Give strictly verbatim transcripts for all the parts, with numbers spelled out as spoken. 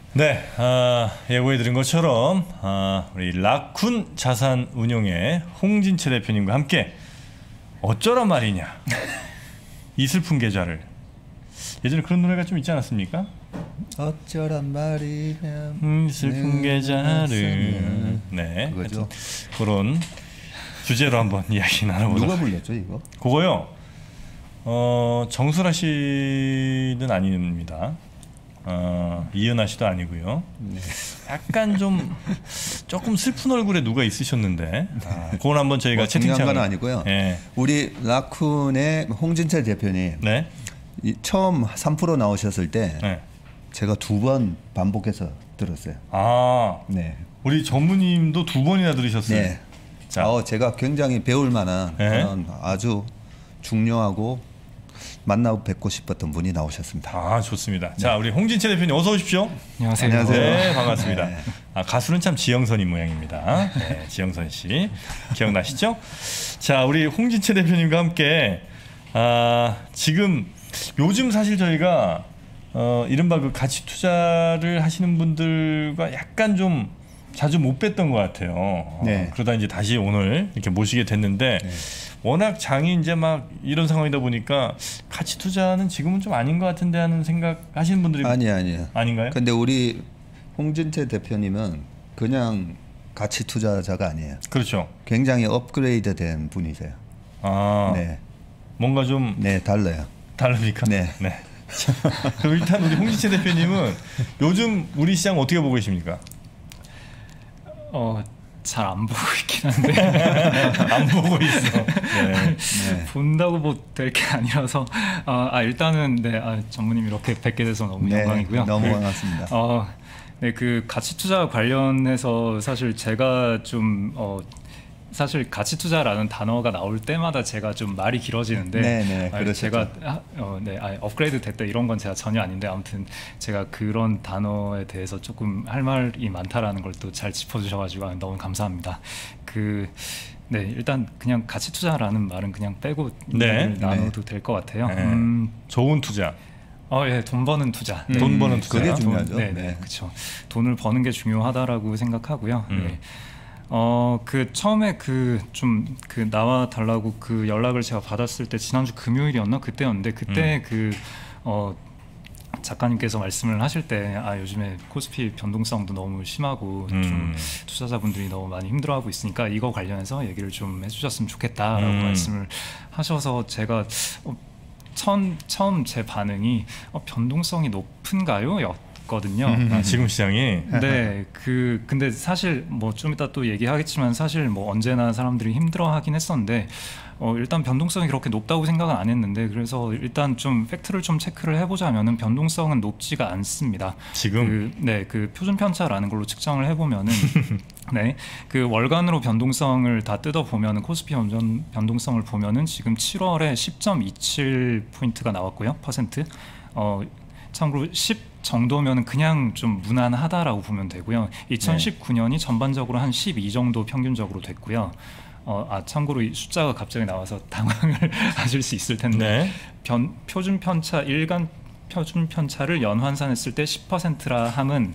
네, 아, 예고해드린 것처럼 아, 우리 라쿤 자산운용의 홍진채 대표님과 함께 어쩌란 말이냐 이 슬픈 계좌를, 예전에 그런 노래가 좀 있지 않았습니까? 어쩌란 말이냐 음, 슬픈 계좌를, 네, 그거죠. 그런 주제로 한번 이야기 나눠보도록. 누가 불렀죠 이거? 그거요, 어, 정수라 씨는 아닙니다. 어, 이은하 씨도 아니고요. 네. 약간 좀 조금 슬픈 얼굴에 누가 있으셨는데, 아, 그건 한번 저희가 뭐 중요한 채팅창. 건 아니고요. 네. 우리 라쿤의 홍진채 대표님, 네. 이, 처음 삼 프로 나오셨을 때 네. 제가 두 번 반복해서 들었어요. 아, 네. 우리 전무님도 두 번이나 들으셨어요. 네. 자, 어, 제가 굉장히 배울 만한 네. 그런 아주 중요하고 만나고 뵙고 싶었던 분이 나오셨습니다. 아, 좋습니다. 자, 우리 홍진채 대표님 어서 오십시오. 안녕하세요. 안녕하세요. 네, 반갑습니다. 네. 아, 가수는 참 지영선인 모양입니다. 네, 지영선 씨 기억나시죠? 자, 우리 홍진채 대표님과 함께 아, 지금 요즘 사실 저희가 어, 이른바 그 가치 투자를 하시는 분들과 약간 좀 자주 못 뵀던 것 같아요. 어, 네. 그러다 이제 다시 오늘 이렇게 모시게 됐는데, 네. 워낙 장이 이제 막 이런 상황이다 보니까 가치 투자는 지금은 좀 아닌 것 같은데 하는 생각 하시는 분들이 아니 아니요. 아닌가요? 근데 우리 홍진채 대표님은 그냥 가치 투자자가 아니에요. 그렇죠. 굉장히 업그레이드된 분이세요. 아, 네, 뭔가 좀 네 달라요. 다릅니까? 네. 네. 자, 그럼 일단 우리 홍진채 대표님은 요즘 우리 시장 어떻게 보고 계십니까? 어, 잘 안 보고 있긴 한데 안 보고 있어. 네. 네. 본다고 뭐 될 게 아니라서 아, 아 일단은 네, 아, 전무님 이렇게 뵙게 돼서 너무 네, 영광이고요. 너무 그, 반갑습니다. 어, 네, 그 가치 투자 관련해서 사실 제가 좀 어, 사실 가치 투자라는 단어가 나올 때마다 제가 좀 말이 길어지는데, 네, 네, 아, 그렇죠. 제가 아, 어, 네, 아, 업그레이드 됐다 이런 건 제가 전혀 아닌데, 아무튼 제가 그런 단어에 대해서 조금 할 말이 많다라는 걸 또 잘 짚어주셔가지고 아, 너무 감사합니다. 그 네, 일단 그냥 가치 투자라는 말은 그냥 빼고 네, 네, 나눠도 될 것 같아요. 네. 음, 좋은 투자. 어, 예, 돈 버는 투자. 음, 돈 버는 투자. 그게 돈, 중요하죠. 네, 네, 네. 그렇죠. 돈을 버는 게 중요하다라고 생각하고요. 음. 네. 어, 그 처음에 그 좀 그 나와 달라고 그 연락을 제가 받았을 때 지난주 금요일이었나 그때였는데 그때 음. 그 어 작가님께서 말씀을 하실 때 아 요즘에 코스피 변동성도 너무 심하고 음. 좀 투자자분들이 너무 많이 힘들어하고 있으니까 이거 관련해서 얘기를 좀 해주셨으면 좋겠다라고 음. 말씀을 하셔서 제가 어, 처음 처음 제 반응이 어, 변동성이 높은가요? 였거든요. 아, 지금 시장이. 네, 그 근데 사실 뭐 좀 이따 또 얘기하겠지만 사실 뭐 언제나 사람들이 힘들어하긴 했었는데 어 일단 변동성이 그렇게 높다고 생각은 안 했는데 그래서 일단 좀 팩트를 좀 체크를 해보자면은 변동성은 높지가 않습니다. 지금. 그, 네, 그 표준 편차라는 걸로 측정을 해보면은 네, 그 월간으로 변동성을 다 뜯어 보면은 코스피 변동, 변동성을 보면은 지금 칠월에 십 점 이칠 포인트가 나왔고요, 퍼센트. 어 참고로 십 정도면은 그냥 좀 무난하다라고 보면 되고요. 이천십구 년이 전반적으로 한 십이 정도 평균적으로 됐고요. 어, 아 참고로 이 숫자가 갑자기 나와서 당황을 하실 수 있을 텐데 네. 변, 표준 편차 일간 표준 편차를 연환산했을 때 십 퍼센트라 함은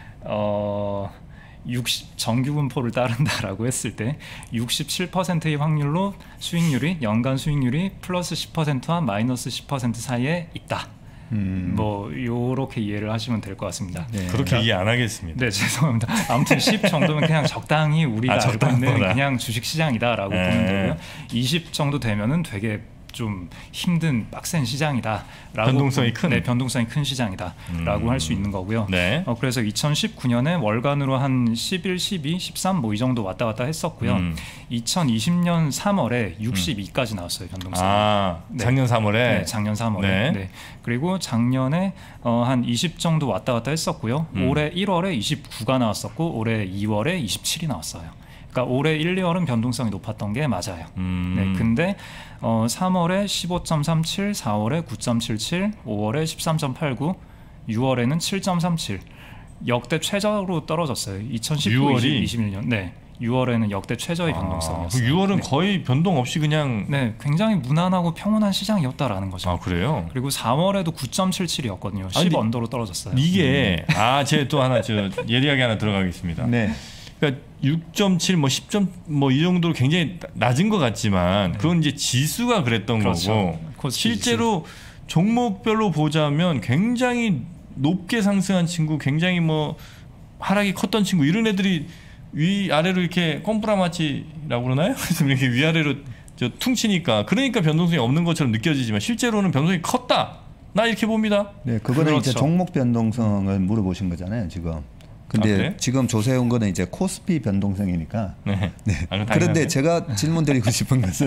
어 육십 정규 분포를 따른다라고 했을 때 육십칠 퍼센트의 확률로 수익률이 연간 수익률이 플러스 십 퍼센트와 마이너스 십 퍼센트 사이에 있다. 음. 뭐 요렇게 이해를 하시면 될 것 같습니다. 네. 그렇게 이해 안 하겠습니다. 네, 죄송합니다. 아무튼 십 정도면 그냥 적당히 우리가 아, 알고 있는 적당하구나. 그냥 주식 시장이다라고 네. 보면 되고요. 이십 정도 되면은 되게 좀 힘든 빡센 시장이다라고 변동성이 큰. 네, 변동성이 큰 시장이다라고 음. 할 수 있는 거고요. 네. 어, 그래서 이천십구 년에 월간으로 한 십일, 십이, 십삼 뭐 이 정도 왔다 갔다 했었고요. 음. 이천이십 년 삼월에 육십이까지 나왔어요, 변동성. 아, 네. 작년 삼월에. 네, 작년 삼월에. 네. 네. 그리고 작년에 어, 한 이십 정도 왔다 갔다 했었고요. 음. 올해 일월에 이십구가 나왔었고 올해 이월에 이십칠이 나왔어요. 그러니까 올해 일, 이월은 변동성이 높았던 게 맞아요. 음. 네, 근데 어, 삼월에 십오 점 삼칠, 사월에 구 점 칠칠, 오월에 십삼 점 팔구, 유월에는 칠 점 삼칠. 역대 최저로 떨어졌어요. 이천십구, 유월이? 이십, 이십일 년. 네. 유월에는 역대 최저의 아, 변동성이었어요. 유월은 네. 거의 변동 없이 그냥 네, 굉장히 무난하고 평온한 시장이었다라는 거죠. 아 그래요? 그리고 사월에도 구 점 칠칠이었거든요. 십 근데 언더로 떨어졌어요. 이게 아, 제 또 하나 저 예리하게 하나 들어가겠습니다. 네. 그러니까 육 점 칠, 뭐 십 점 뭐 이 정도로 굉장히 낮은 것 같지만 그건 이제 지수가 그랬던 그렇죠. 거고 코스피 실제로 종목별로 보자면 굉장히 높게 상승한 친구, 굉장히 뭐 하락이 컸던 친구 이런 애들이 위 아래로 이렇게 꼼프라마치라고 그러나요? 그래서 이렇게 위아래로 저 퉁치니까 그러니까 변동성이 없는 것처럼 느껴지지만 실제로는 변동성이 컸다. 나 이렇게 봅니다. 네, 그거는 그렇죠. 이제 종목 변동성을 물어보신 거잖아요, 지금. 근데 아, 그래요? 지금 조세온 거는 이제 코스피 변동성이니까. 네. 네. 아, 그럼 그런데 당연하네. 제가 질문드리고 싶은 것은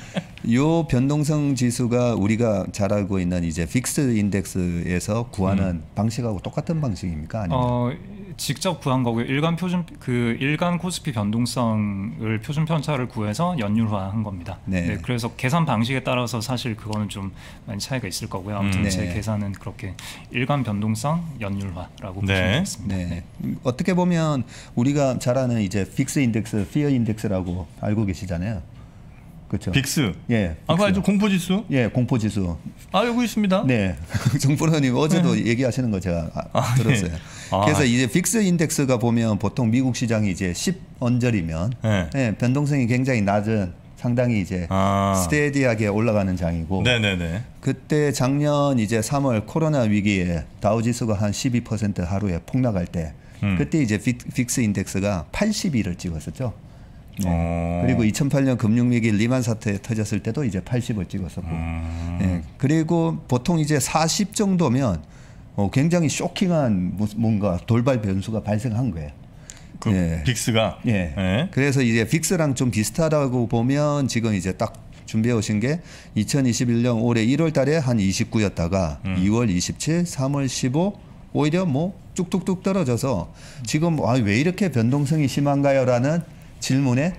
요 변동성 지수가 우리가 잘 알고 있는 이제 픽스 인덱스에서 구하는 음. 방식하고 똑같은 방식입니까? 아니면 어, 직접 구한 거고요. 일간 표준 그 일간 코스피 변동성을 표준 편차를 구해서 연율화한 겁니다. 네. 네, 그래서 계산 방식에 따라서 사실 그거는 좀 많이 차이가 있을 거고요. 아무튼 음. 제 네. 계산은 그렇게 일간 변동성 연율화라고 네. 보시면 되겠습니다. 네. 어떻게 보면 우리가 잘 아는 이제 픽스 인덱스, 피어 인덱스라고 알고 계시잖아요. 그렇죠? 빅스. 예. 아, 그 픽스. 아주 공포 지수? 예, 공포 지수. 아, 여기 있습니다. 네. 정프로님 어제도 얘기하시는 거 제가 아, 아, 들었어요. 네. 아. 그래서 이제 픽스 인덱스가 보면 보통 미국 시장이 이제 십 언저리면 네. 예, 변동성이 굉장히 낮은 상당히 이제 아. 스테디하게 올라가는 장이고 네, 네, 네. 그때 작년 이제 삼월 코로나 위기에 다우 지수가 한 십이 퍼센트 하루에 폭락할 때 음. 그때 이제 픽, 픽스 인덱스가 팔십일을 찍었었죠. 네. 어. 그리고 이천팔 년 금융위기 리만 사태 터졌을 때도 이제 팔십을 찍었었고, 음. 예. 그리고 보통 이제 사십 정도면 어, 굉장히 쇼킹한 무- 뭔가 돌발 변수가 발생한 거예요. 그 예. 빅스가 예. 예. 그래서 이제 빅스랑 좀 비슷하다고 보면 지금 이제 딱 준비해 오신 게 이천이십일 년 올해 일월 달에 한 이십구였다가 음. 이월 이십칠, 삼월 십오 오히려 뭐 쭉쭉쭉 떨어져서 지금 아, 왜 이렇게 변동성이 심한가요라는 질문에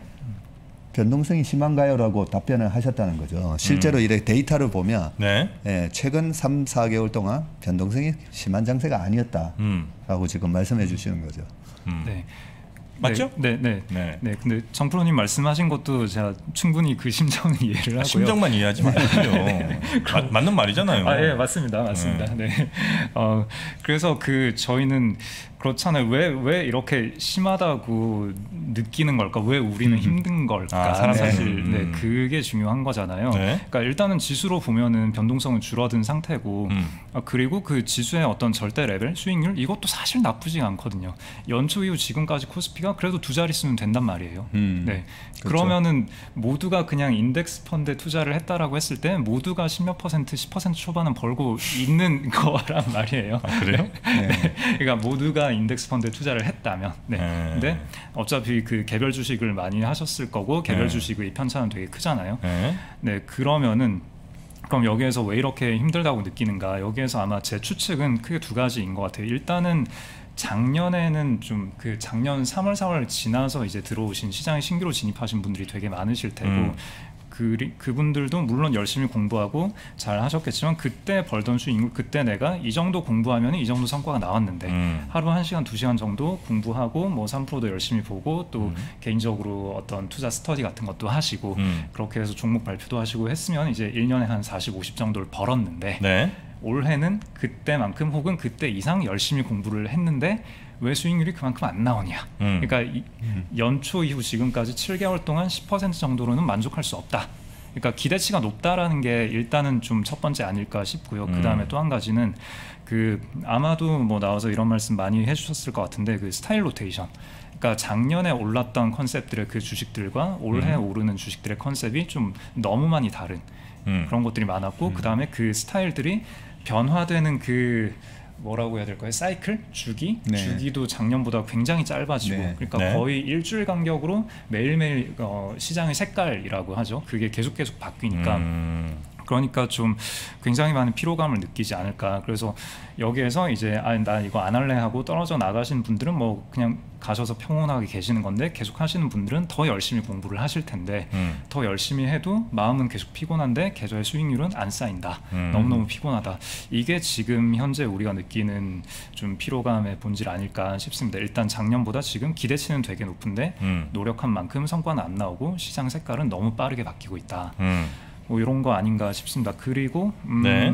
변동성이 심한가요라고 답변을 하셨다는 거죠. 실제로 이렇게 데이터를 보면 네. 예, 최근 삼, 사 개월 동안 변동성이 심한 장세가 아니었다라고 음. 지금 말씀해 주시는 거죠. 음. 네. 맞죠? 네, 네, 네. 네. 네, 근데 정프로님 말씀하신 것도 제가 충분히 그 심정을 이해를 하고요. 아, 심정만 이해하지 마세요. 마- 맞는 말이잖아요. 아, 예, 맞습니다, 맞습니다. 네. 어, 그래서 그 저희는 그렇잖아요. 왜 왜 이렇게 심하다고 느끼는 걸까? 왜 우리는 힘든 걸까? 아, 사람들은. 사실 음. 네, 그게 중요한 거잖아요. 네. 그러니까 일단은 지수로 보면은 변동성은 줄어든 상태고, 음. 아, 그리고 그 지수의 어떤 절대 레벨 수익률 이것도 사실 나쁘지 않거든요. 연초 이후 지금까지 코스피가 그래도 두 자릿수는 된단 말이에요. 음. 네. 그렇죠. 그러면은 모두가 그냥 인덱스 펀드에 투자를 했다라고 했을 때 모두가 십몇 퍼센트, 십 퍼센트 초반은 벌고 있는 거란 말이에요. 아, 그래요? 네. 그러니까 모두가 인덱스 펀드에 투자를 했다면, 네. 네. 근데 어차피 그 개별 주식을 많이 하셨을 거고 개별 네. 주식의 편차는 되게 크잖아요. 네. 네, 그러면은 그럼 여기에서 왜 이렇게 힘들다고 느끼는가? 여기에서 아마 제 추측은 크게 두 가지인 것 같아요. 일단은 작년에는 좀 그 작년 삼월, 사월 지나서 이제 들어오신 시장에 신규로 진입하신 분들이 되게 많으실 테고. 음. 그, 그분들도 물론 열심히 공부하고 잘 하셨겠지만 그때 벌던 수익률 그때 내가 이 정도 공부하면 이 정도 성과가 나왔는데 음. 하루 한 시간 두 시간 정도 공부하고 뭐 삼 프로도 열심히 보고 또 음. 개인적으로 어떤 투자 스터디 같은 것도 하시고 음. 그렇게 해서 종목 발표도 하시고 했으면 이제 일 년에 한 사십, 오십 정도를 벌었는데 네. 올해는 그때만큼 혹은 그때 이상 열심히 공부를 했는데 왜 수익률이 그만큼 안 나오냐. 음. 그러니까 이, 연초 이후 지금까지 칠 개월 동안 십 퍼센트 정도로는 만족할 수 없다. 그러니까 기대치가 높다라는 게 일단은 좀 첫 번째 아닐까 싶고요. 음. 그 다음에 또 한 가지는 그 아마도 뭐 나와서 이런 말씀 많이 해주셨을 것 같은데 그 스타일 로테이션. 그러니까 작년에 올랐던 컨셉들의 그 주식들과 올해 음. 오르는 주식들의 컨셉이 좀 너무 많이 다른 음. 그런 것들이 많았고 그 다음에 그 스타일들이 변화되는 그 뭐라고 해야 될까요? 사이클? 주기? 네. 주기도 작년보다 굉장히 짧아지고 네. 그러니까 네. 거의 일주일 간격으로 매일매일 어, 시장의 색깔이라고 하죠. 그게 계속 계속 바뀌니까 음. 그러니까 좀 굉장히 많은 피로감을 느끼지 않을까. 그래서 여기에서 이제 아, 나 이거 안 할래 하고 떨어져 나가시는 분들은 뭐 그냥 가셔서 평온하게 계시는 건데, 계속 하시는 분들은 더 열심히 공부를 하실 텐데 음. 더 열심히 해도 마음은 계속 피곤한데 계좌의 수익률은 안 쌓인다. 음. 너무너무 피곤하다. 이게 지금 현재 우리가 느끼는 좀 피로감의 본질 아닐까 싶습니다. 일단 작년보다 지금 기대치는 되게 높은데 음. 노력한 만큼 성과는 안 나오고 시장 색깔은 너무 빠르게 바뀌고 있다. 음. 뭐 이런 거 아닌가 싶습니다. 그리고 음, 네.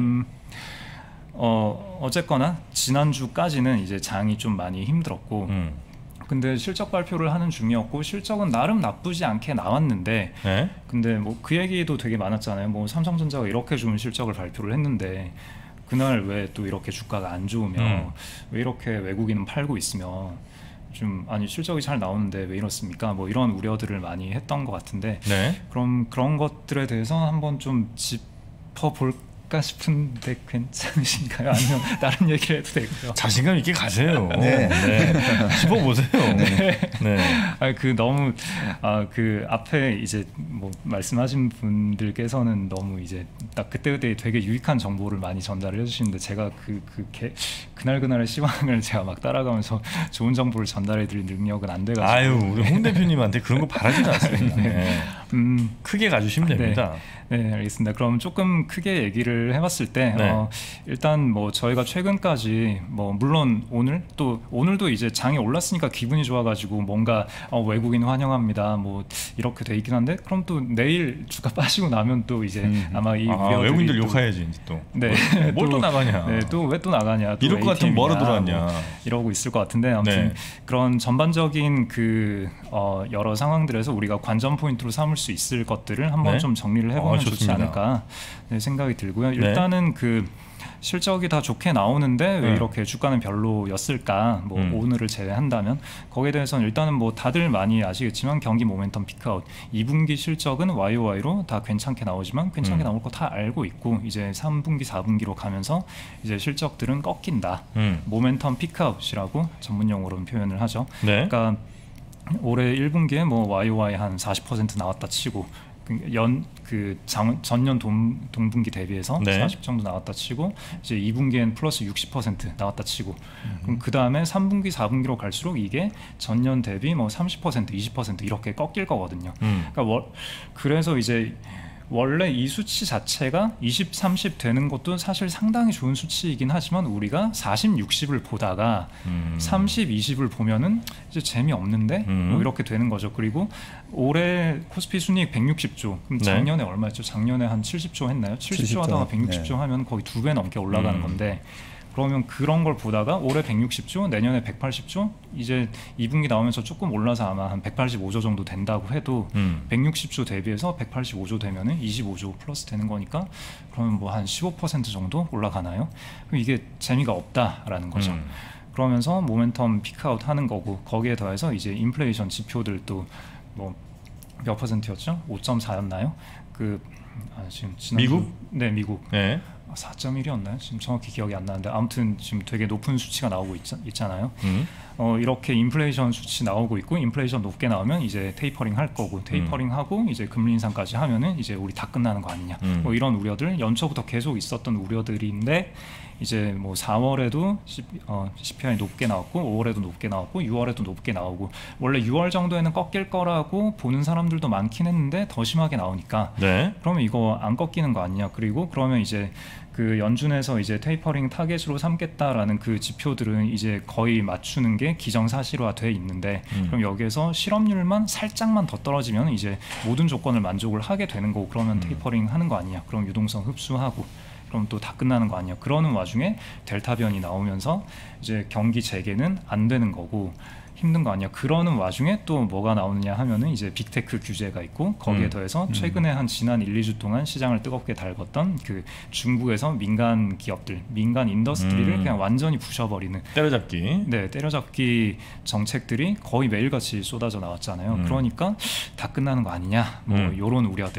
어, 어쨌거나 지난주까지는 이제 장이 좀 많이 힘들었고 음. 근데 실적 발표를 하는 중이었고 실적은 나름 나쁘지 않게 나왔는데 네? 근데 뭐 그 얘기도 되게 많았잖아요. 뭐 삼성전자가 이렇게 좋은 실적을 발표를 했는데 그날 왜 또 이렇게 주가가 안 좋으며 음. 왜 이렇게 외국인은 팔고 있으며 좀 아니 실적이 잘 나오는데 왜 이렇습니까? 뭐 이런 우려들을 많이 했던 것 같은데 네. 그럼 그런 것들에 대해서 한번 좀 짚어볼까 싶은데 괜찮으신가요? 아니면 다른 얘기를 해도 되고요. 자신감 있게 가세요. 네. 네. 짚어보세요. 네. 네. 아, 그 너무 아, 그 앞에 이제 뭐 말씀하신 분들께서는 너무 이제 딱 그때 그때 되게 유익한 정보를 많이 전달을 해주시는데 제가 그 그 그날 그날의 시황을 제가 막 따라가면서 좋은 정보를 전달해드릴 능력은 안 돼가지고. 아유, 우리 홍 대표님한테 그런 거 바라지는 않습니다. 네. 네. 음, 크게 가주시면 됩니다. 네, 네, 알겠습니다. 그럼 조금 크게 얘기를 해봤을 때 네. 어, 일단 뭐 저희가 최근까지 뭐 물론 오늘 또 오늘도 이제 장이 올랐으니까 기분이 좋아가지고 뭔가 어, 외국인 환영합니다. 뭐 이렇게 돼 있긴 한데 그럼 또 내일 주가 빠지고 나면 또 이제 음. 아마 이 아, 우려들이 외국인들 또- 욕해야지 이제 또. 네, 뭘 또 나가냐. 네, 또 왜 또 나가냐. 또 이럴 것 같으면 뭐하러 에이티엠이냐, 들어왔냐. 뭐 이러고 있을 것 같은데 아무튼 네. 그런 전반적인 그 어, 여러 상황들에서 우리가 관전 포인트로 삼을 수 있을 것들을 한번 네. 좀 정리를 해보면 아, 좋지 좋습니다. 않을까 네, 생각이 들고요. 네. 일단은 그 실적이 다 좋게 나오는데 왜 네. 이렇게 주가는 별로였을까? 뭐 음. 오늘을 제외한다면 거기에 대해서는 일단은 뭐 다들 많이 아시겠지만 경기 모멘텀 피크아웃 이 분기 실적은 와이오와이로 다 괜찮게 나오지만 괜찮게 음. 나올 거 다 알고 있고 이제 삼 분기 사 분기로 가면서 이제 실적들은 꺾인다. 음. 모멘텀 피크아웃이라고 전문 용어로는 표현을 하죠. 네. 그러니까 올해 일 분기에 뭐 와이오와이 한 사십 퍼센트 나왔다 치고 연 그 전년 동, 동분기 대비해서 네. 사십 정도 나왔다 치고 이제 이 분기엔 플러스 육십 퍼센트 나왔다 치고 음. 그럼 그 다음에 삼 분기 사 분기로 갈수록 이게 전년 대비 뭐 삼십 퍼센트 이십 퍼센트 이렇게 꺾일 거거든요. 음. 그러니까 월, 그래서 이제 원래 이 수치 자체가 이십, 삼십 되는 것도 사실 상당히 좋은 수치이긴 하지만 우리가 사십, 육십을 보다가 음. 삼십, 이십을 보면은 이제 재미없는데 음. 뭐 이렇게 되는 거죠. 그리고 올해 코스피 순이익 백육십 조. 그럼 네. 작년에 얼마였죠? 작년에 한 칠십 조 했나요? 칠십 조 칠십 조. 하다가 백육십 조 네. 하면 거의 두 배 넘게 올라가는 음. 건데 그러면 그런 걸 보다가 올해 백육십 조, 내년에 백팔십 조, 이제 이 분기 나오면서 조금 올라서 아마 한 백팔십오 조 정도 된다고 해도 음. 백육십 조 대비해서 백팔십오 조 되면은 이십오 조 플러스 되는 거니까 그러면 뭐 한 십오 퍼센트 정도 올라가나요? 그럼 이게 재미가 없다라는 거죠. 음. 그러면서 모멘텀 피크아웃 하는 거고 거기에 더해서 이제 인플레이션 지표들도 뭐 몇 퍼센트였죠? 오 점 사였나요? 그 아, 지금 지난주- 미국? 네, 미국. 네. 사 점 일이었나요? 지금 정확히 기억이 안 나는데 아무튼 지금 되게 높은 수치가 나오고 있, 있잖아요. 음. 어, 이렇게 인플레이션 수치 나오고 있고 인플레이션 높게 나오면 이제 테이퍼링 할 거고 테이퍼링 하고 이제 금리 인상까지 하면은 이제 우리 다 끝나는 거 아니냐. 음. 뭐 이런 우려들 연초부터 계속 있었던 우려들인데 이제 뭐 사월에도 어, 씨피아이 높게 나왔고 오월에도 높게 나왔고 유월에도 높게 나오고 원래 유월 정도에는 꺾일 거라고 보는 사람들도 많긴 했는데 더 심하게 나오니까 네. 그러면 이거 안 꺾이는 거 아니냐. 그리고 그러면 이제 그 연준에서 이제 테이퍼링 타겟으로 삼겠다라는 그 지표들은 이제 거의 맞추는 게 기정사실화 돼 있는데 음. 그럼 여기에서 실업률만 살짝만 더 떨어지면 이제 모든 조건을 만족을 하게 되는 거고 그러면 음. 테이퍼링 하는 거 아니냐. 그럼 유동성 흡수하고 그럼 또 다 끝나는 거 아니야. 그러는 와중에 델타 변이 나오면서 이제 경기 재개는 안 되는 거고 힘든 거 아니야. 그러는 와중에 또 뭐가 나오느냐 하면은 이제 빅테크 규제가 있고 거기에 음. 더해서 최근에 한 지난 일, 이 주 동안 시장을 뜨겁게 달궜던 그 중국에서 민간 기업들, 민간 인더스트리를 음. 그냥 완전히 부셔버리는 때려잡기. 네, 때려잡기 정책들이 거의 매일같이 쏟아져 나왔잖아요. 음. 그러니까 다 끝나는 거 아니냐. 뭐 음. 요런 우려들.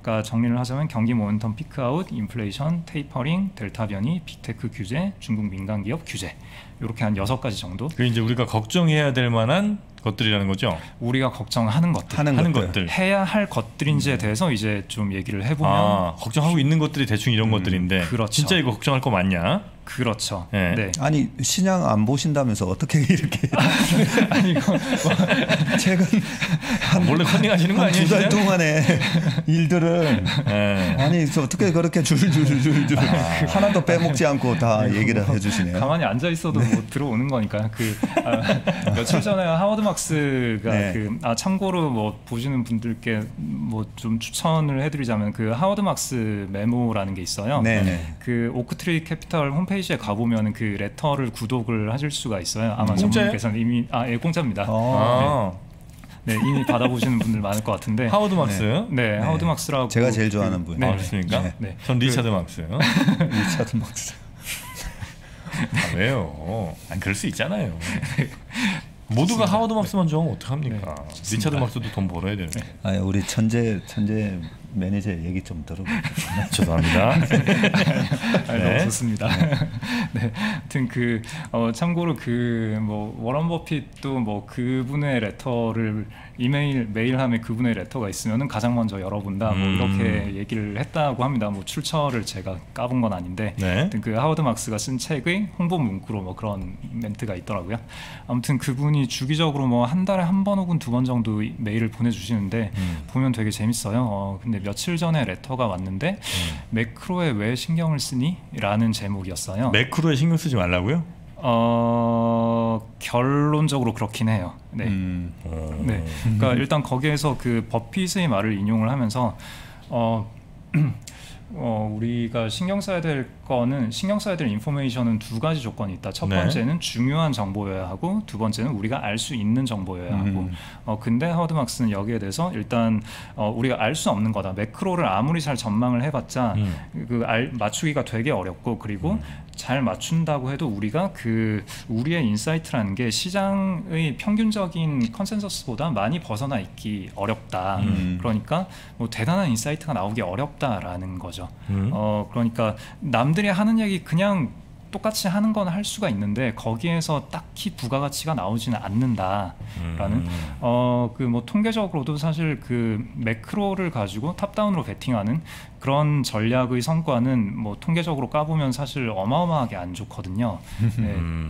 그러니까 정리를 하자면 경기 모멘텀 피크아웃, 인플레이션, 테이퍼링, 델타 변이, 빅테크 규제, 중국 민간 기업 규제 이렇게 한 여섯 가지 정도. 그 이제 우리가 걱정해야 될 만한 것들이라는 거죠. 우리가 걱정하는 것들, 하는, 하는 것들. 것들. 해야 할 것들인지에 대해서 이제 좀 얘기를 해보면 아, 걱정하고 있는 것들이 대충 이런 음, 것들인데 그렇죠. 진짜 이거 걱정할 거 맞냐? 그렇죠. 네. 네. 아니 신양 안 보신다면서 어떻게 이렇게 아니 이거 최근 원래 컨닝 하시는 거 아니에요? 두 달 진짜? 동안의 일들은 네. 아니 저 어떻게 그렇게 줄줄줄줄 하나도 빼먹지 않고 다 얘기를 해주시네요. 가만히 앉아 있어도 뭐 들어오는 거니까. 그 아, 며칠 전에 하워드 막스가 네. 그 아 참고로 뭐 보시는 분들께 뭐 좀 추천을 해드리자면 그 하워드 막스 메모라는 게 있어요. 네네. 그 오크트리 캐피탈 홈페이지에 가보면 그 레터를 구독을 하실 수가 있어요. 아마 공짜예요? 전문께서는 이미 아 예 공짜입니다. 어, 아, 네 이미 받아보시는 분들 많을 것 같은데. 하워드 막스. 네, 하워드 막스라고 제가 제일 좋아하는 그, 분. 네, 아, 그렇습니까? 네. 네. 전 리차드 막스. 리차드 막스. 아, 왜요? 아니, 그럴 수 있잖아요. 모두가 하워드 막스만 좋아하면 어떡합니까? 네, 리차드 막스도 돈 벌어야 되는데. 아 우리 천재 천재 매니저 얘기 좀 들어볼게요. 죄송합니다. 아, 네. 너무 좋습니다. 네, 하여튼 그 어, 참고로 그 뭐 워런 버핏도 뭐 그분의 레터를 이메일 메일함에 그분의 레터가 있으면은 가장 먼저 열어본다. 뭐 음. 이렇게 얘기를 했다고 합니다. 뭐 출처를 제가 까본 건 아닌데, 네. 하여튼 그 하워드 막스가 쓴 책의 홍보 문구로 뭐 그런 멘트가 있더라고요. 아무튼 그분이 주기적으로 뭐 한 달에 한 번 혹은 두 번 정도 메일을 보내주시는데 음. 보면 되게 재밌어요. 어, 근데 며칠 전에 레터가 왔는데 음. 매크로에 왜 신경을 쓰니? 라는 제목이었어요. 매크로에 신경 쓰지 말라고요? 어, 결론적으로 그렇긴 해요. 네. 음. 어. 네. 그러니까 일단 거기에서 그 버핏의 말을 인용을 하면서 어, 어, 우리가 신경 써야 될 거는 신경 써야 될 인포메이션은 두 가지 조건이 있다. 첫 네. 번째는 중요한 정보여야 하고 두 번째는 우리가 알 수 있는 정보여야 하고. 음. 어, 근데 하워드 막스는 여기에 대해서 일단 어, 우리가 알 수 없는 거다. 매크로를 아무리 잘 전망을 해봤자 음. 그 알, 맞추기가 되게 어렵고 그리고 음. 잘 맞춘다고 해도 우리가 그 우리의 인사이트라는 게 시장의 평균적인 컨센서스보다 많이 벗어나 있기 어렵다. 음. 그러니까 뭐 대단한 인사이트가 나오기 어렵다라는 거죠. 음. 어 그러니까 남들이 하는 얘기 그냥 똑같이 하는 건 할 수가 있는데 거기에서 딱히 부가가치가 나오지는 않는다라는 음. 어 그 뭐 통계적으로도 사실 그 매크로를 가지고 탑다운으로 베팅하는 그런 전략의 성과는 뭐 통계적으로 까보면 사실 어마어마하게 안 좋거든요. 네.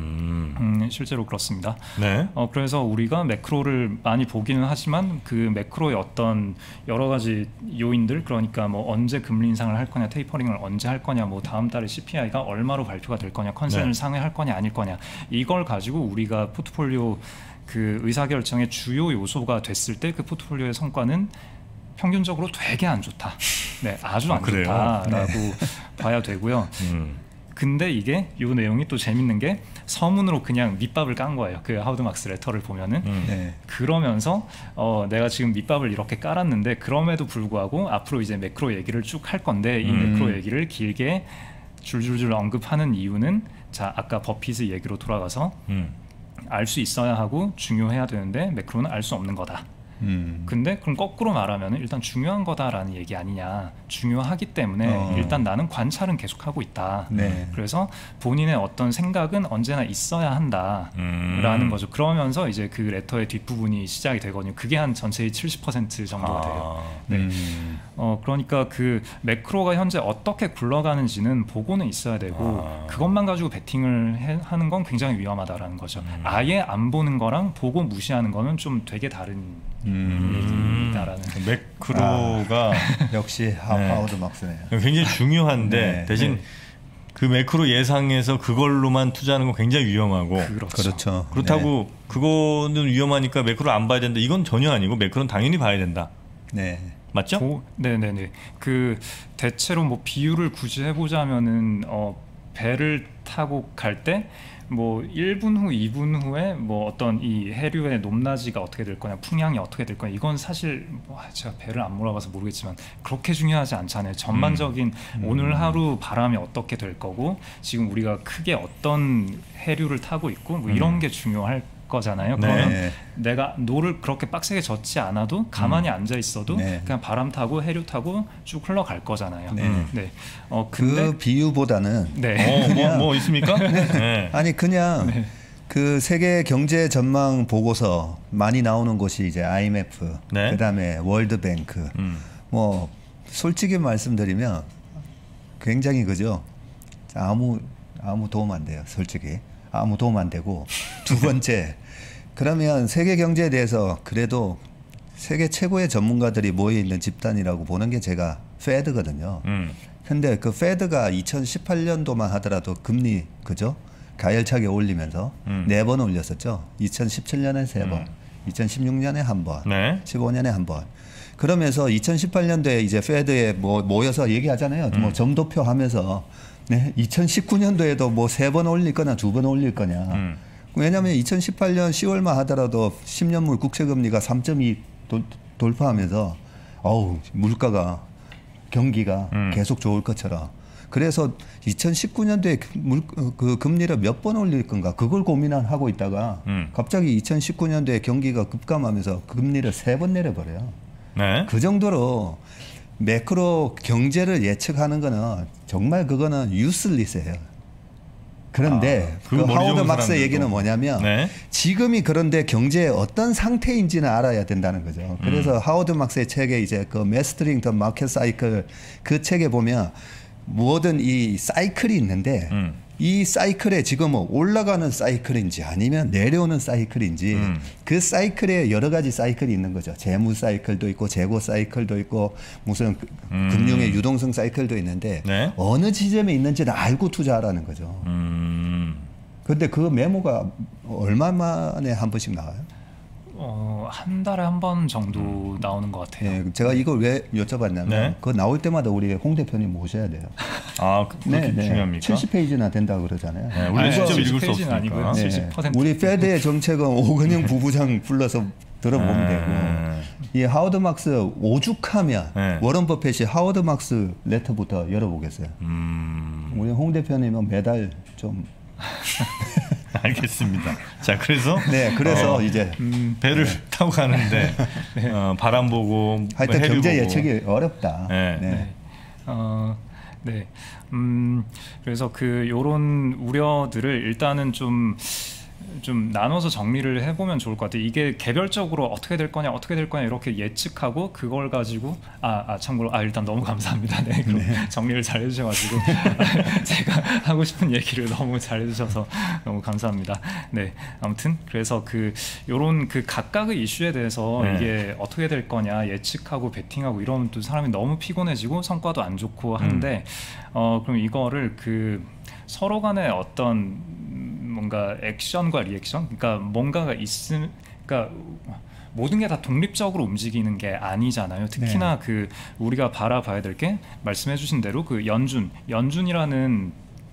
음. 음, 실제로 그렇습니다. 네. 어, 그래서 우리가 매크로를 많이 보기는 하지만 그 매크로의 어떤 여러 가지 요인들, 그러니까 뭐 언제 금리 인상을 할 거냐, 테이퍼링을 언제 할 거냐, 뭐 다음 달에 씨피아이가 얼마로 발표가 될 거냐, 컨센을 네. 상회할 거냐 아닐 거냐, 이걸 가지고 우리가 포트폴리오 그 의사결정의 주요 요소가 됐을 때 그 포트폴리오의 성과는 평균적으로 되게 안 좋다. 네, 아주 아, 안 그래요? 좋다라고 봐야 되고요. 음. 근데 이게 이 내용이 또 재밌는 게 서문으로 그냥 밑밥을 깐 거예요. 그 하워드 막스 레터를 보면은. 음. 네. 그러면서 어, 내가 지금 밑밥을 이렇게 깔았는데 그럼에도 불구하고 앞으로 이제 매크로 얘기를 쭉 할 건데 이 음. 매크로 얘기를 길게 줄줄줄 언급하는 이유는 자 아까 버핏의 얘기로 돌아가서 음. 알 수 있어야 하고 중요해야 되는데 매크로는 알 수 없는 거다. 음. 근데 그럼 거꾸로 말하면 일단 중요한 거다라는 얘기 아니냐. 중요하기 때문에 어. 일단 나는 관찰은 계속하고 있다. 네. 그래서 본인의 어떤 생각은 언제나 있어야 한다. 음. 라는 거죠. 그러면서 이제 그 레터의 뒷부분이 시작이 되거든요. 그게 한 전체의 칠십 퍼센트 정도가 돼요. 아. 네. 음. 어 그러니까 그 매크로가 현재 어떻게 굴러가는지는 보고는 있어야 되고 아. 그것만 가지고 베팅을 해, 하는 건 굉장히 위험하다라는 거죠. 음. 아예 안 보는 거랑 보고 무시하는 거는 좀 되게 다른 음. 얘기다라는. 매크로가 역시 하, 네. 하워드 막스네요. 굉장히 중요한데 네. 대신 네. 그 매크로 예상에서 그걸로만 투자하는 건 굉장히 위험하고 그렇죠. 그렇죠. 그렇다고 그거는 위험하니까 매크로 안 봐야 된다. 이건 전혀 아니고 매크로는 당연히 봐야 된다. 네. 맞죠? 보, 네네네. 그 대체로 뭐 비율을 굳이 해보자면은 어, 배를 타고 갈 때 뭐 일 분 후, 이 분 후에 뭐 어떤 이 해류의 높낮이가 어떻게 될 거냐, 풍향이 어떻게 될 거냐, 이건 사실 뭐 제가 배를 안 몰아봐서 모르겠지만 그렇게 중요하지 않잖아요. 전반적인 음. 오늘 하루 바람이 어떻게 될 거고 지금 우리가 크게 어떤 해류를 타고 있고 뭐 이런 음. 게 중요할 거잖아요. 네. 그러면 네. 내가 노를 그렇게 빡세게 젓지 않아도 가만히 음. 앉아 있어도 네. 그냥 바람 타고 해류 타고 쭉 흘러갈 거잖아요. 네. 음. 네. 어 근데 그 비유보다는 네. 어, 뭐, 그냥- 뭐 있습니까? 네. 아니 그냥 네. 그 세계 경제 전망 보고서 많이 나오는 곳이 이제 아이엠에프, 네. 그다음에 월드뱅크. 음. 뭐 솔직히 말씀드리면 굉장히 그죠. 아무 아무 도움 안 돼요. 솔직히 아무 도움 안 되고 두 번째 그러면 세계 경제에 대해서 그래도 세계 최고의 전문가들이 모여 있는 집단이라고 보는 게 제가 페드거든요. 음. 근데 그 페드가 이천십팔 년도만 하더라도 금리 그죠? 가열차게 올리면서 음. 네 번 올렸었죠. 이천십칠 년에 세 번, 음. 이천십육 년에 한 번, 네. 십오 년에 한 번. 그러면서 이천십팔 년도에 이제 페드에 뭐 모여서 얘기하잖아요. 음. 뭐 점도표 하면서 네, 이천십구 년도에도 뭐 세 번 올릴 거냐 두 번 올릴 거냐. 음. 왜냐하면 이천십팔 년 시월만 하더라도 십 년물 국채금리가 삼 점 이 돌파하면서 어우 물가가 경기가 음. 계속 좋을 것처럼 그래서 이천십구 년도에 그, 물, 그 금리를 몇 번 올릴 건가 그걸 고민을 하고 있다가 음. 갑자기 이천십구 년도에 경기가 급감하면서 금리를 세 번 내려버려요. 네. 그 정도로 매크로 경제를 예측하는 거는 정말 그거는 유슬리스예요. 그런데 아, 그 그거 머리 하워드 좋은 막스 사람들도. 얘기는 뭐냐면 네. 지금이 그런데 경제의 어떤 상태인지는 알아야 된다는 거죠. 그래서 음. 하워드 막스의 책에 이제 그 메스터링 더 마켓 사이클 그 책에 보면 모든 이 사이클이 있는데 음. 이 사이클에 지금 뭐 올라가는 사이클인지 아니면 내려오는 사이클인지 음. 그 사이클에 여러 가지 사이클이 있는 거죠. 재무 사이클도 있고 재고 사이클도 있고 무슨 그- 음. 금융의 유동성 사이클도 있는데 네. 어느 지점에 있는지는 알고 투자하라는 거죠. 음. 근데 그 메모가 얼마 만에 한 번씩 나와요? 어, 한 달에 한 번 정도 나오는 것 같아요. 예, 제가 이걸 왜 여쭤봤냐면 네. 그거 나올 때마다 우리 홍 대표님 모셔야 돼요. 아, 그- 그렇게 중요합니까? 칠십 페이지나 된다 그러잖아요. 네, 우리 아니, 직접 칠십 읽을 수 페이지는 없으니까. 아니고요. 네. 칠십 퍼센트. 우리 페드의 정책은 오근영 부부장 불러서 들어보면 네. 되고 이 하워드 막스 오죽하면 네. 워런 버핏이 하워드 막스 레터부터 열어보겠어요. 음. 우리 홍 대표님은 매달 좀 알겠습니다. 자, 그래서 네, 그래서 어, 이제 음, 배를 타고 가는데 어, 바람 보고 뭐 하여튼 해류 경제 보고. 예측이 어렵다. 네. 네. 네. 어, 네. 음, 그래서 그 요런 우려들을 일단은 좀 좀 나눠서 정리를 해보면 좋을 것 같아요. 이게 개별적으로 어떻게 될 거냐, 어떻게 될 거냐 이렇게 예측하고 그걸 가지고 아, 아 참고로 아 일단 너무 감사합니다. 네, 그럼 정리를 잘 해주셔가지고 제가 하고 싶은 얘기를 너무 잘 해주셔서 너무 감사합니다. 네, 아무튼 그래서 그 요런 그 각각의 이슈에 대해서 네. 이게 어떻게 될 거냐 예측하고 베팅하고 이러면 또 사람이 너무 피곤해지고 성과도 안 좋고 하는데 어 그럼 이거를 그 서로 간에 어떤 뭔가 액션과 리액션, 그러니까 뭔가가 있음, 그러니까 모든 게 다 독립적으로 움직이는 게 아니잖아요. 특히나 그 우리가 바라봐야 될 게 말씀해주신 대로 그 연준, 연준이라는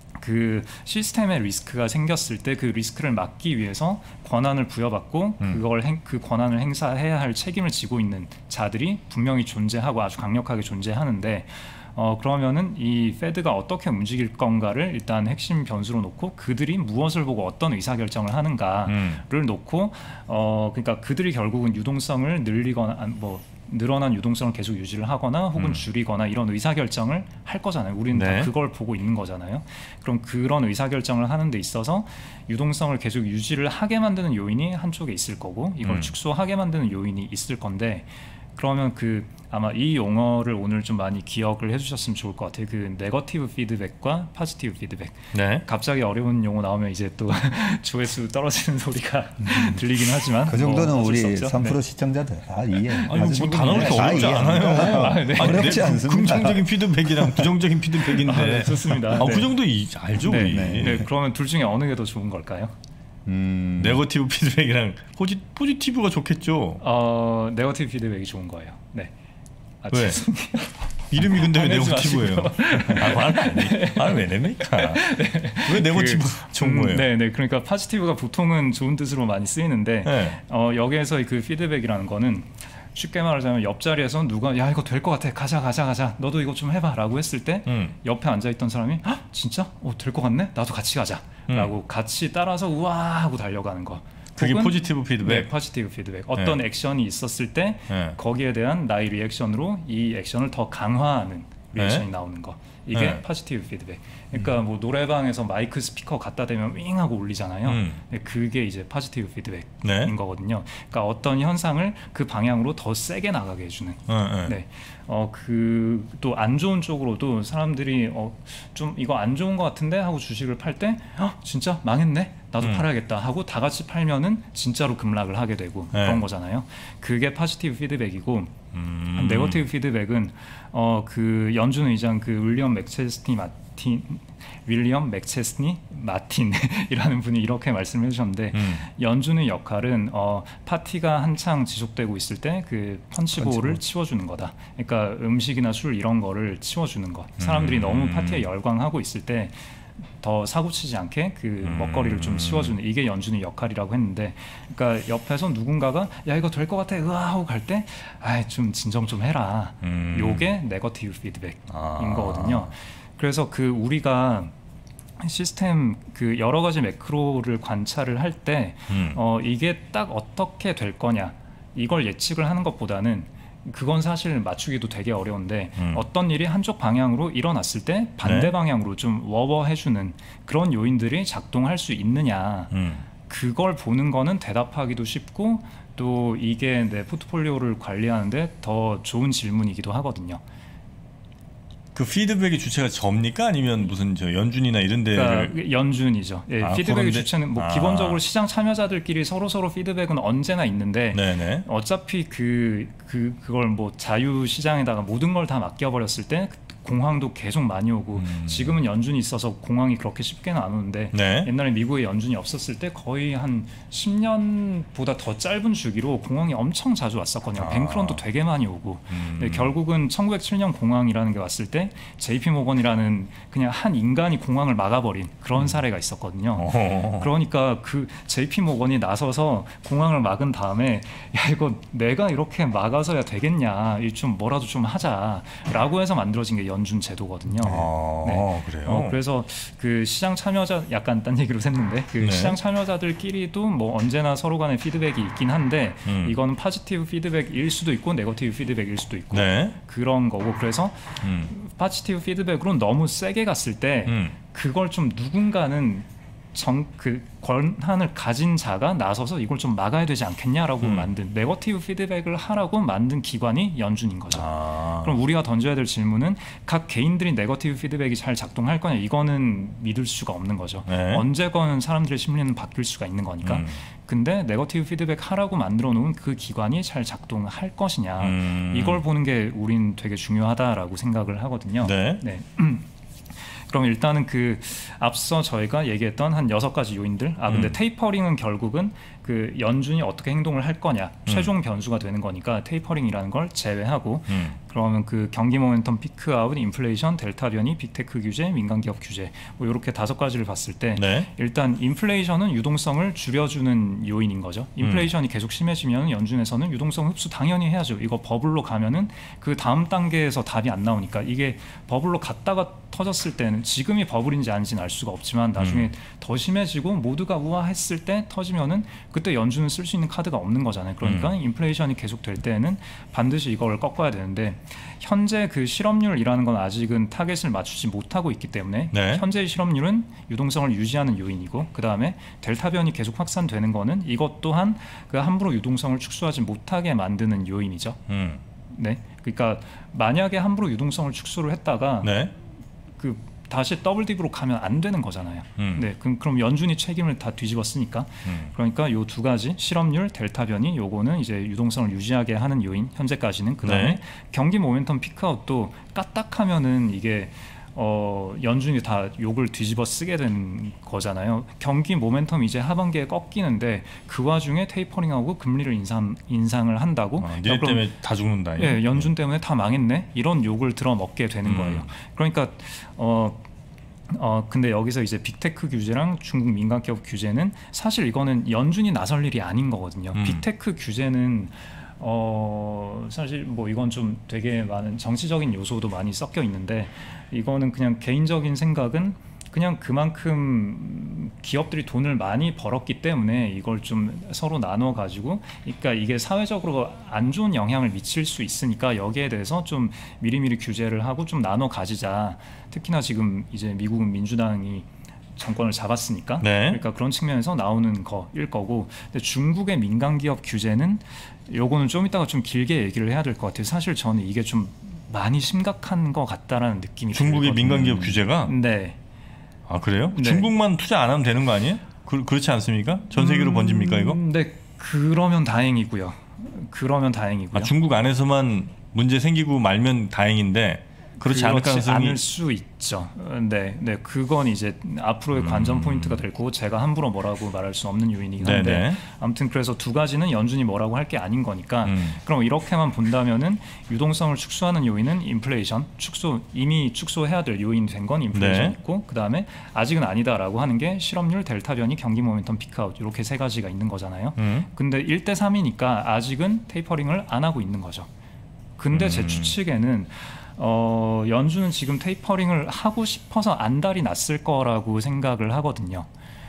그 시스템의 리스크가 생겼을 때 그 리스크를 막기 위해서 권한을 부여받고 음. 그걸 행, 그 권한을 행사해야 할 책임을 지고 있는 자들이 분명히 존재하고 아주 강력하게 존재하는데. 어 그러면은 이 페드가 어떻게 움직일 건가를 일단 핵심 변수로 놓고 그들이 무엇을 보고 어떤 의사결정을 하는가를 음. 놓고 어 그러니까 그들이 결국은 유동성을 늘리거나 아, 뭐 늘어난 유동성을 계속 유지를 하거나 혹은 음. 줄이거나 이런 의사결정을 할 거잖아요. 우리는 네. 다 그걸 보고 있는 거잖아요. 그럼 그런 의사결정을 하는 데 있어서 유동성을 계속 유지를 하게 만드는 요인이 한쪽에 있을 거고 이걸 음. 축소하게 만드는 요인이 있을 건데 그러면 그 아마 이 용어를 오늘 좀 많이 기억을 해주셨으면 좋을 것 같아요. 그 네거티브 피드백과 포지티브 피드백. 네. 갑자기 어려운 용어 나오면 이제 또 조회수 떨어지는 소리가 들리긴 하지만 그 정도는 뭐 어쩔 수 우리 없죠. 삼 네. 퍼센트 시청자들 다 이해. 아니 뭐 단어는 그렇게 어렵지 않아요. 아, 네. 어렵지 네, 않습니다. 긍정적인 피드백이랑 부정적인 피드백인데. 아, 네, 좋습니다. 아, 네. 그 정도 이, 알죠, 네, 우리. 네. 네, 그러면 둘 중에 어느 게 더 좋은 걸까요? 음, 네거티브 피드백이랑 포지, 포지티브가 좋겠죠. 어, 네거티브 피드백이 좋은 거예요. 네. 아, 왜? 죄송해요. 이름이 근데 왜 화내지 네거티브예요? 아, 말 아니. 말왜 냅니까? 왜 네거티브가 그, 좋은 음, 거예요? 네, 네. 그러니까 포지티브가 보통은 좋은 뜻으로 많이 쓰이는데 네. 어, 여기에서 그 피드백이라는 거는 쉽게 말하자면 옆자리에서 누가 야 이거 될 것 같아 가자 가자 가자 너도 이거 좀 해봐 라고 했을 때 음. 옆에 앉아있던 사람이 헉, 진짜? 어, 될 것 같네? 나도 같이 가자 음. 라고 같이 따라서 우와 하고 달려가는 거 그게 혹은, 포지티브 피드백. 네, 포지티브 피드백. 어떤 네. 액션이 있었을 때 네. 거기에 대한 나의 리액션으로 이 액션을 더 강화하는 리액션이 네. 나오는 거. 이게 네. 포지티브 피드백. 그러니까 음. 뭐 노래방에서 마이크 스피커 갖다 대면 윙 하고 울리잖아요. 음. 그게 이제 포지티브 피드백인 네. 거거든요. 그러니까 어떤 현상을 그 방향으로 더 세게 나가게 해주는. 네. 네. 네. 어, 그 또 안 좋은 쪽으로도 사람들이 어, 좀 이거 안 좋은 것 같은데 하고 주식을 팔 때 어, 진짜 망했네. 나도 음. 팔아야겠다 하고 다 같이 팔면은 진짜로 급락을 하게 되고 네. 그런 거잖아요. 그게 포지티브 피드백이고 음. 네거티브 피드백은 어, 그 연준 의장 그 윌리엄 맥체스니 마틴 윌리엄 맥체스니 마틴이라는 분이 이렇게 말씀해 주셨는데 음. 연준의 역할은 어, 파티가 한창 지속되고 있을 때 그 펀치볼을 펀치볼. 치워주는 거다. 그러니까 음식이나 술 이런 거를 치워주는 것. 사람들이 음. 너무 파티에 열광하고 있을 때 더 사고치지 않게 그 음. 먹거리를 좀 치워주는 이게 연준의 역할이라고 했는데, 그러니까 옆에서 누군가가 야 이거 될 것 같아 으아 하고 갈 때 아이 좀 진정 좀 해라. 음. 요게 네거티브 피드백인 아. 거거든요. 그래서 그 우리가 시스템 그 여러 가지 매크로를 관찰을 할 때 음. 어, 이게 딱 어떻게 될 거냐 이걸 예측을 하는 것보다는 그건 사실 맞추기도 되게 어려운데 음. 어떤 일이 한쪽 방향으로 일어났을 때 반대 네. 방향으로 좀 워워해주는 그런 요인들이 작동할 수 있느냐 음. 그걸 보는 거는 대답하기도 쉽고 또 이게 내 포트폴리오를 관리하는데 더 좋은 질문이기도 하거든요. 그 피드백의 주체가 접니까? 아니면 무슨 저 연준이나 이런 데를 그러니까 연준이죠. 예, 아, 피드백의 그런데? 주체는 뭐 아. 기본적으로 시장 참여자들끼리 서로 서로 피드백은 언제나 있는데 네네. 어차피 그, 그 그걸 뭐 자유 시장에다가 모든 걸 다 맡겨버렸을 때 공황도 계속 많이 오고 음. 지금은 연준이 있어서 공황이 그렇게 쉽게는 안 오는데 네. 옛날에 미국에 연준이 없었을 때 거의 한 십 년보다 더 짧은 주기로 공황이 엄청 자주 왔었거든요. 아. 뱅크런도 되게 많이 오고 음. 네, 결국은 천구백칠 년 공황이라는 게 왔을 때 제이피모건이라는 그냥 한 인간이 공황을 막아버린 그런 음. 사례가 있었거든요. 오. 그러니까 그 제이피모건이 나서서 공황을 막은 다음에 야 이거 내가 이렇게 막아서야 되겠냐 좀 뭐라도 좀 하자라고 해서 만들어진 게 연준 제도거든요. 아, 네. 그래요. 어, 그래서 그 시장 참여자 약간 딴 얘기로 샜는데 그 네. 시장 참여자들끼리도 뭐 언제나 서로 간에 피드백이 있긴 한데 음. 이거는 포지티브 피드백일 수도 있고 네거티브 피드백일 수도 있고 네. 그런 거고 그래서 음. 포지티브 피드백으로 너무 세게 갔을 때 음. 그걸 좀 누군가는 정, 그 권한을 가진 자가 나서서 이걸 좀 막아야 되지 않겠냐라고 음. 만든 네거티브 피드백을 하라고 만든 기관이 연준인 거죠. 아. 그럼 우리가 던져야 될 질문은 각 개인들이 네거티브 피드백이 잘 작동할 거냐 이거는 믿을 수가 없는 거죠. 네. 언제건 사람들의 심리는 바뀔 수가 있는 거니까. 음. 근데 네거티브 피드백 하라고 만들어 놓은 그 기관이 잘 작동할 것이냐 음. 이걸 보는 게 우린 되게 중요하다라고 생각을 하거든요. 네. 네. 그럼 일단은 그 앞서 저희가 얘기했던 한 여섯 가지 요인들. 아 근데 음. 테이퍼링은 결국은 그 연준이 어떻게 행동을 할 거냐 음. 최종 변수가 되는 거니까 테이퍼링이라는 걸 제외하고 음. 그러면 그 경기 모멘텀 피크아웃, 인플레이션, 델타 변이, 빅테크 규제, 민간 기업 규제 뭐 이렇게 다섯 가지를 봤을 때 네. 일단 인플레이션은 유동성을 줄여주는 요인인 거죠. 인플레이션이 음. 계속 심해지면 연준에서는 유동성 흡수 당연히 해야죠. 이거 버블로 가면은 그 다음 단계에서 답이 안 나오니까 이게 버블로 갔다가 터졌을 때는 지금이 버블인지 아닌지는 알 수가 없지만 나중에 음. 더 심해지고 모두가 우아했을 때 터지면은 그때 연준은 쓸 수 있는 카드가 없는 거잖아요. 그러니까 음. 인플레이션이 계속 될 때는 반드시 이걸 꺾어야 되는데 현재 그 실업률이라는 건 아직은 타겟을 맞추지 못하고 있기 때문에 네. 현재의 실업률은 유동성을 유지하는 요인이고 그 다음에 델타 변이 계속 확산되는 거는 이것 또한 그 함부로 유동성을 축소하지 못하게 만드는 요인이죠. 음. 네, 그러니까 만약에 함부로 유동성을 축소를 했다가 네. 그 다시 더블 딥으로 가면 안 되는 거잖아요. 음. 네, 그럼, 그럼 연준이 책임을 다 뒤집었으니까. 음. 그러니까 요 두 가지 실업률, 델타 변이 요거는 이제 유동성을 유지하게 하는 요인 현재까지는. 그다음에 네. 경기 모멘텀 피크아웃도 까딱하면은 이게 어, 연준이 다 욕을 뒤집어 쓰게 된 거잖아요. 경기 모멘텀 이제 하반기에 꺾이는데 그 와중에 테이퍼링하고 금리를 인상, 인상을 한다고. 아, 니네 때문에 다 죽는다. 예, 연준 때문에 다 망했네. 이런 욕을 들어먹게 되는 음. 거예요. 그러니까 어, 어 근데 여기서 이제 빅테크 규제랑 중국 민간 기업 규제는 사실 이거는 연준이 나설 일이 아닌 거거든요. 음. 빅테크 규제는 어 사실 뭐 이건 좀 되게 많은 정치적인 요소도 많이 섞여 있는데 이거는 그냥 개인적인 생각은 그냥 그만큼 기업들이 돈을 많이 벌었기 때문에 이걸 좀 서로 나눠 가지고, 그러니까 이게 사회적으로 안 좋은 영향을 미칠 수 있으니까 여기에 대해서 좀 미리미리 규제를 하고 좀 나눠 가지자. 특히나 지금 이제 미국은 민주당이 정권을 잡았으니까. 네. 그러니까 그런 측면에서 나오는 거일 거고. 근데 중국의 민간 기업 규제는 요거는 좀 이따가 좀 길게 얘기를 해야 될 것 같아요. 사실 저는 이게 좀 많이 심각한 것 같다라는 느낌이 중국의 들거든요. 민간 기업 규제가? 네. 아 그래요? 네. 중국만 투자 안 하면 되는 거 아니에요? 그, 그렇지 않습니까? 전 세계로 음, 번집니까 이거? 네, 그러면 다행이고요. 그러면 다행이고요. 아, 중국 안에서만 문제 생기고 말면 다행인데 그렇지 않을 가능성이 않을 수 있죠. 네, 네, 그건 이제 앞으로의 음. 관전 포인트가 될 거고 제가 함부로 뭐라고 말할 수 없는 요인이긴 한데 네네. 아무튼 그래서 두 가지는 연준이 뭐라고 할 게 아닌 거니까 음. 그럼 이렇게만 본다면은 유동성을 축소하는 요인은 인플레이션 축소 이미 축소해야 될 요인 된 건 인플레이션 네. 있고 그 다음에 아직은 아니다라고 하는 게 실업률 델타 변이 경기 모멘텀 피크아웃 이렇게 세 가지가 있는 거잖아요. 음. 근데 일 대 삼이니까 아직은 테이퍼링을 안 하고 있는 거죠. 근데 제 음. 추측에는 어, 연준은 지금 테이퍼링을 하고 싶어서 안달이 났을 거라고 생각을 하거든요.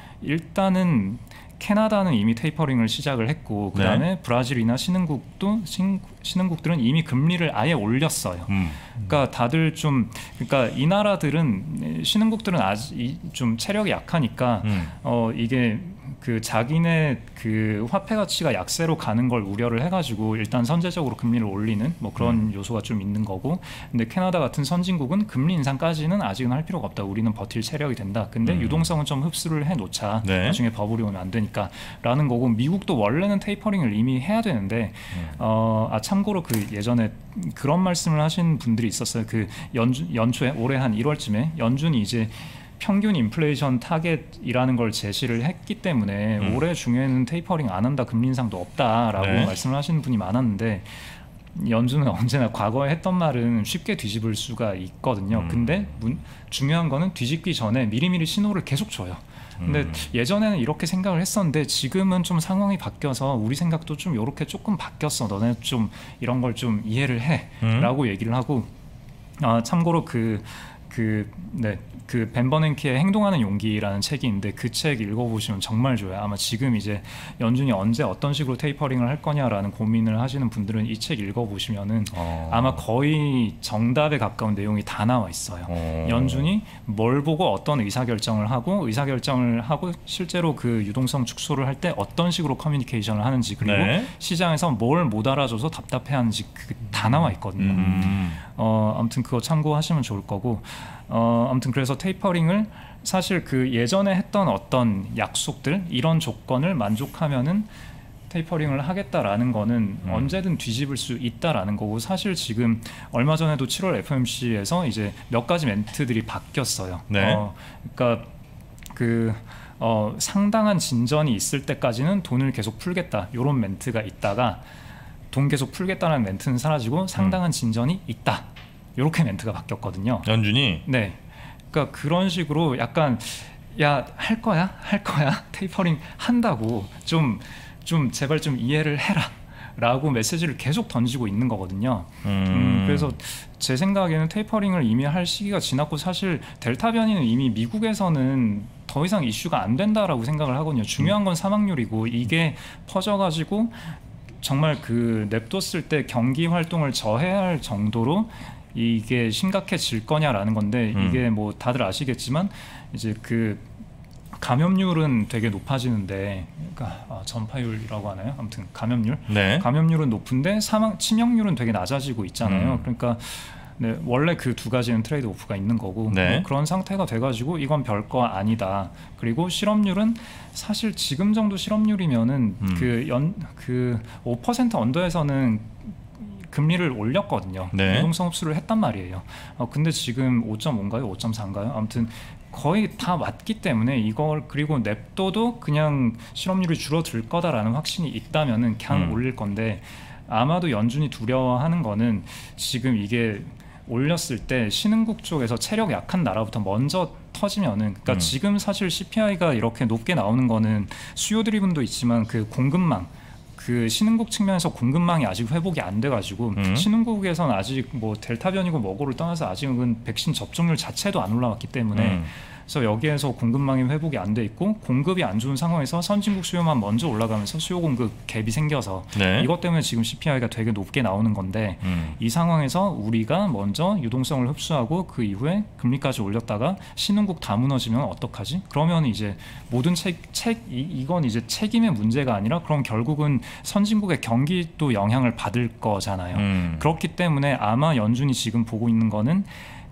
일단은 캐나다는 이미 테이퍼링을 시작을 했고 그 다음에 네. 브라질이나 신흥국도 신, 신흥국들은 이미 금리를 아예 올렸어요. 음. 그러니까 다들 좀 그러니까 이 나라들은 신흥국들은 아직 좀 체력이 약하니까 음. 어, 이게 그 자기네 그 화폐 가치가 약세로 가는 걸 우려를 해가지고 일단 선제적으로 금리를 올리는 뭐 그런 음. 요소가 좀 있는 거고, 근데 캐나다 같은 선진국은 금리 인상까지는 아직은 할 필요가 없다. 우리는 버틸 체력이 된다. 근데 음. 유동성은 좀 흡수를 해놓자. 네. 나중에 버블이 오면 안 되니까라는 거고, 미국도 원래는 테이퍼링을 이미 해야 되는데 음. 어, 아 참고로 그 예전에 그런 말씀을 하신 분들이 있었어요. 그 연준 연초에 올해 한 일월쯤에 연준이 이제 평균 인플레이션 타겟이라는 걸 제시를 했기 때문에 음. 올해 중에는 테이퍼링 안 한다, 금리 인상도 없다라고 네. 말씀을 하시는 분이 많았는데 연준은 언제나 과거에 했던 말은 쉽게 뒤집을 수가 있거든요. 음. 근데 문, 중요한 거는 뒤집기 전에 미리미리 신호를 계속 줘요. 근데 음. 예전에는 이렇게 생각을 했었는데 지금은 좀 상황이 바뀌어서 우리 생각도 좀 이렇게 조금 바뀌었어. 너네 좀 이런 걸 좀 이해를 해라고 음. 얘기를 하고, 아, 참고로 그 그 네. 그 벤 버냉키의 행동하는 용기라는 책이 있는데 그 책 읽어보시면 정말 좋아요. 아마 지금 이제 연준이 언제 어떤 식으로 테이퍼링을 할 거냐라는 고민을 하시는 분들은 이 책 읽어보시면은 어. 아마 거의 정답에 가까운 내용이 다 나와 있어요. 어. 연준이 뭘 보고 어떤 의사결정을 하고 의사결정을 하고 실제로 그 유동성 축소를 할 때 어떤 식으로 커뮤니케이션을 하는지, 그리고 네. 시장에서 뭘 못 알아줘서 답답해하는지 그 다 나와 있거든요. 음. 어, 아무튼 그거 참고하시면 좋을 거고, 어, 아무튼 그래서 테이퍼링을 사실 그 예전에 했던 어떤 약속들 이런 조건을 만족하면은 테이퍼링을 하겠다라는 거는 음. 언제든 뒤집을 수 있다라는 거고, 사실 지금 얼마 전에도 칠월 에프오엠씨에서 이제 몇 가지 멘트들이 바뀌었어요. 네. 어, 그러니까 그 어, 상당한 진전이 있을 때까지는 돈을 계속 풀겠다 이런 멘트가 있다가 돈 계속 풀겠다는 멘트는 사라지고 상당한 음. 진전이 있다 이렇게 멘트가 바뀌었거든요. 연준이? 네. 그러니까 그런 식으로 약간 야, 할 거야? 할 거야? 테이퍼링 한다고 좀, 좀 제발 좀 이해를 해라 라고 메시지를 계속 던지고 있는 거거든요. 음. 음, 그래서 제 생각에는 테이퍼링을 이미 할 시기가 지났고, 사실 델타 변이는 이미 미국에서는 더 이상 이슈가 안 된다라고 생각을 하거든요. 중요한 건 사망률이고 이게 퍼져가지고 정말 그 냅뒀을 때 경기 활동을 저해할 정도로 이게 심각해질 거냐라는 건데, 음. 이게 뭐 다들 아시겠지만 이제 그 감염률은 되게 높아지는데, 그러니까 아, 전파율이라고 하나요? 아무튼 감염률, 네. 감염률은 높은데 사망 치명률은 되게 낮아지고 있잖아요. 음. 그러니까 네, 원래 그 두 가지는 트레이드 오프가 있는 거고, 네. 뭐 그런 상태가 돼가지고 이건 별거 아니다. 그리고 실업률은 사실 지금 정도 실업률이면은 음. 그 연 그 오 퍼센트 언더에서는 금리를 올렸거든요. 네. 유동성 흡수를 했단 말이에요. 어, 근데 지금 오 점 오인가요? 오 점 사인가요? 아무튼 거의 다 왔기 때문에 이걸, 그리고 냅둬도 그냥 실업률이 줄어들 거다라는 확신이 있다면은 그냥 음. 올릴 건데, 아마도 연준이 두려워하는 거는 지금 이게 올렸을 때 신흥국 쪽에서 체력 약한 나라부터 먼저 터지면은, 그러니까 음. 지금 사실 씨피아이가 이렇게 높게 나오는 거는 수요 드리븐도 있지만 그 공급망, 그 신흥국 측면에서 공급망이 아직 회복이 안 돼가지고 음. 신흥국에서는 아직 뭐 델타 변이고 뭐고를 떠나서 아직은 백신 접종률 자체도 안 올라왔기 때문에 음. 그래서 여기에서 공급망이 회복이 안 돼 있고 공급이 안 좋은 상황에서 선진국 수요만 먼저 올라가면서 수요 공급 갭이 생겨서 네. 이것 때문에 지금 씨피아이가 되게 높게 나오는 건데 음. 이 상황에서 우리가 먼저 유동성을 흡수하고 그 이후에 금리까지 올렸다가 신흥국 다 무너지면 어떡하지? 그러면 이제 모든 책, 책 이, 이건 이제 책임의 문제가 아니라 그럼 결국은 선진국의 경기도 영향을 받을 거잖아요. 음. 그렇기 때문에 아마 연준이 지금 보고 있는 거는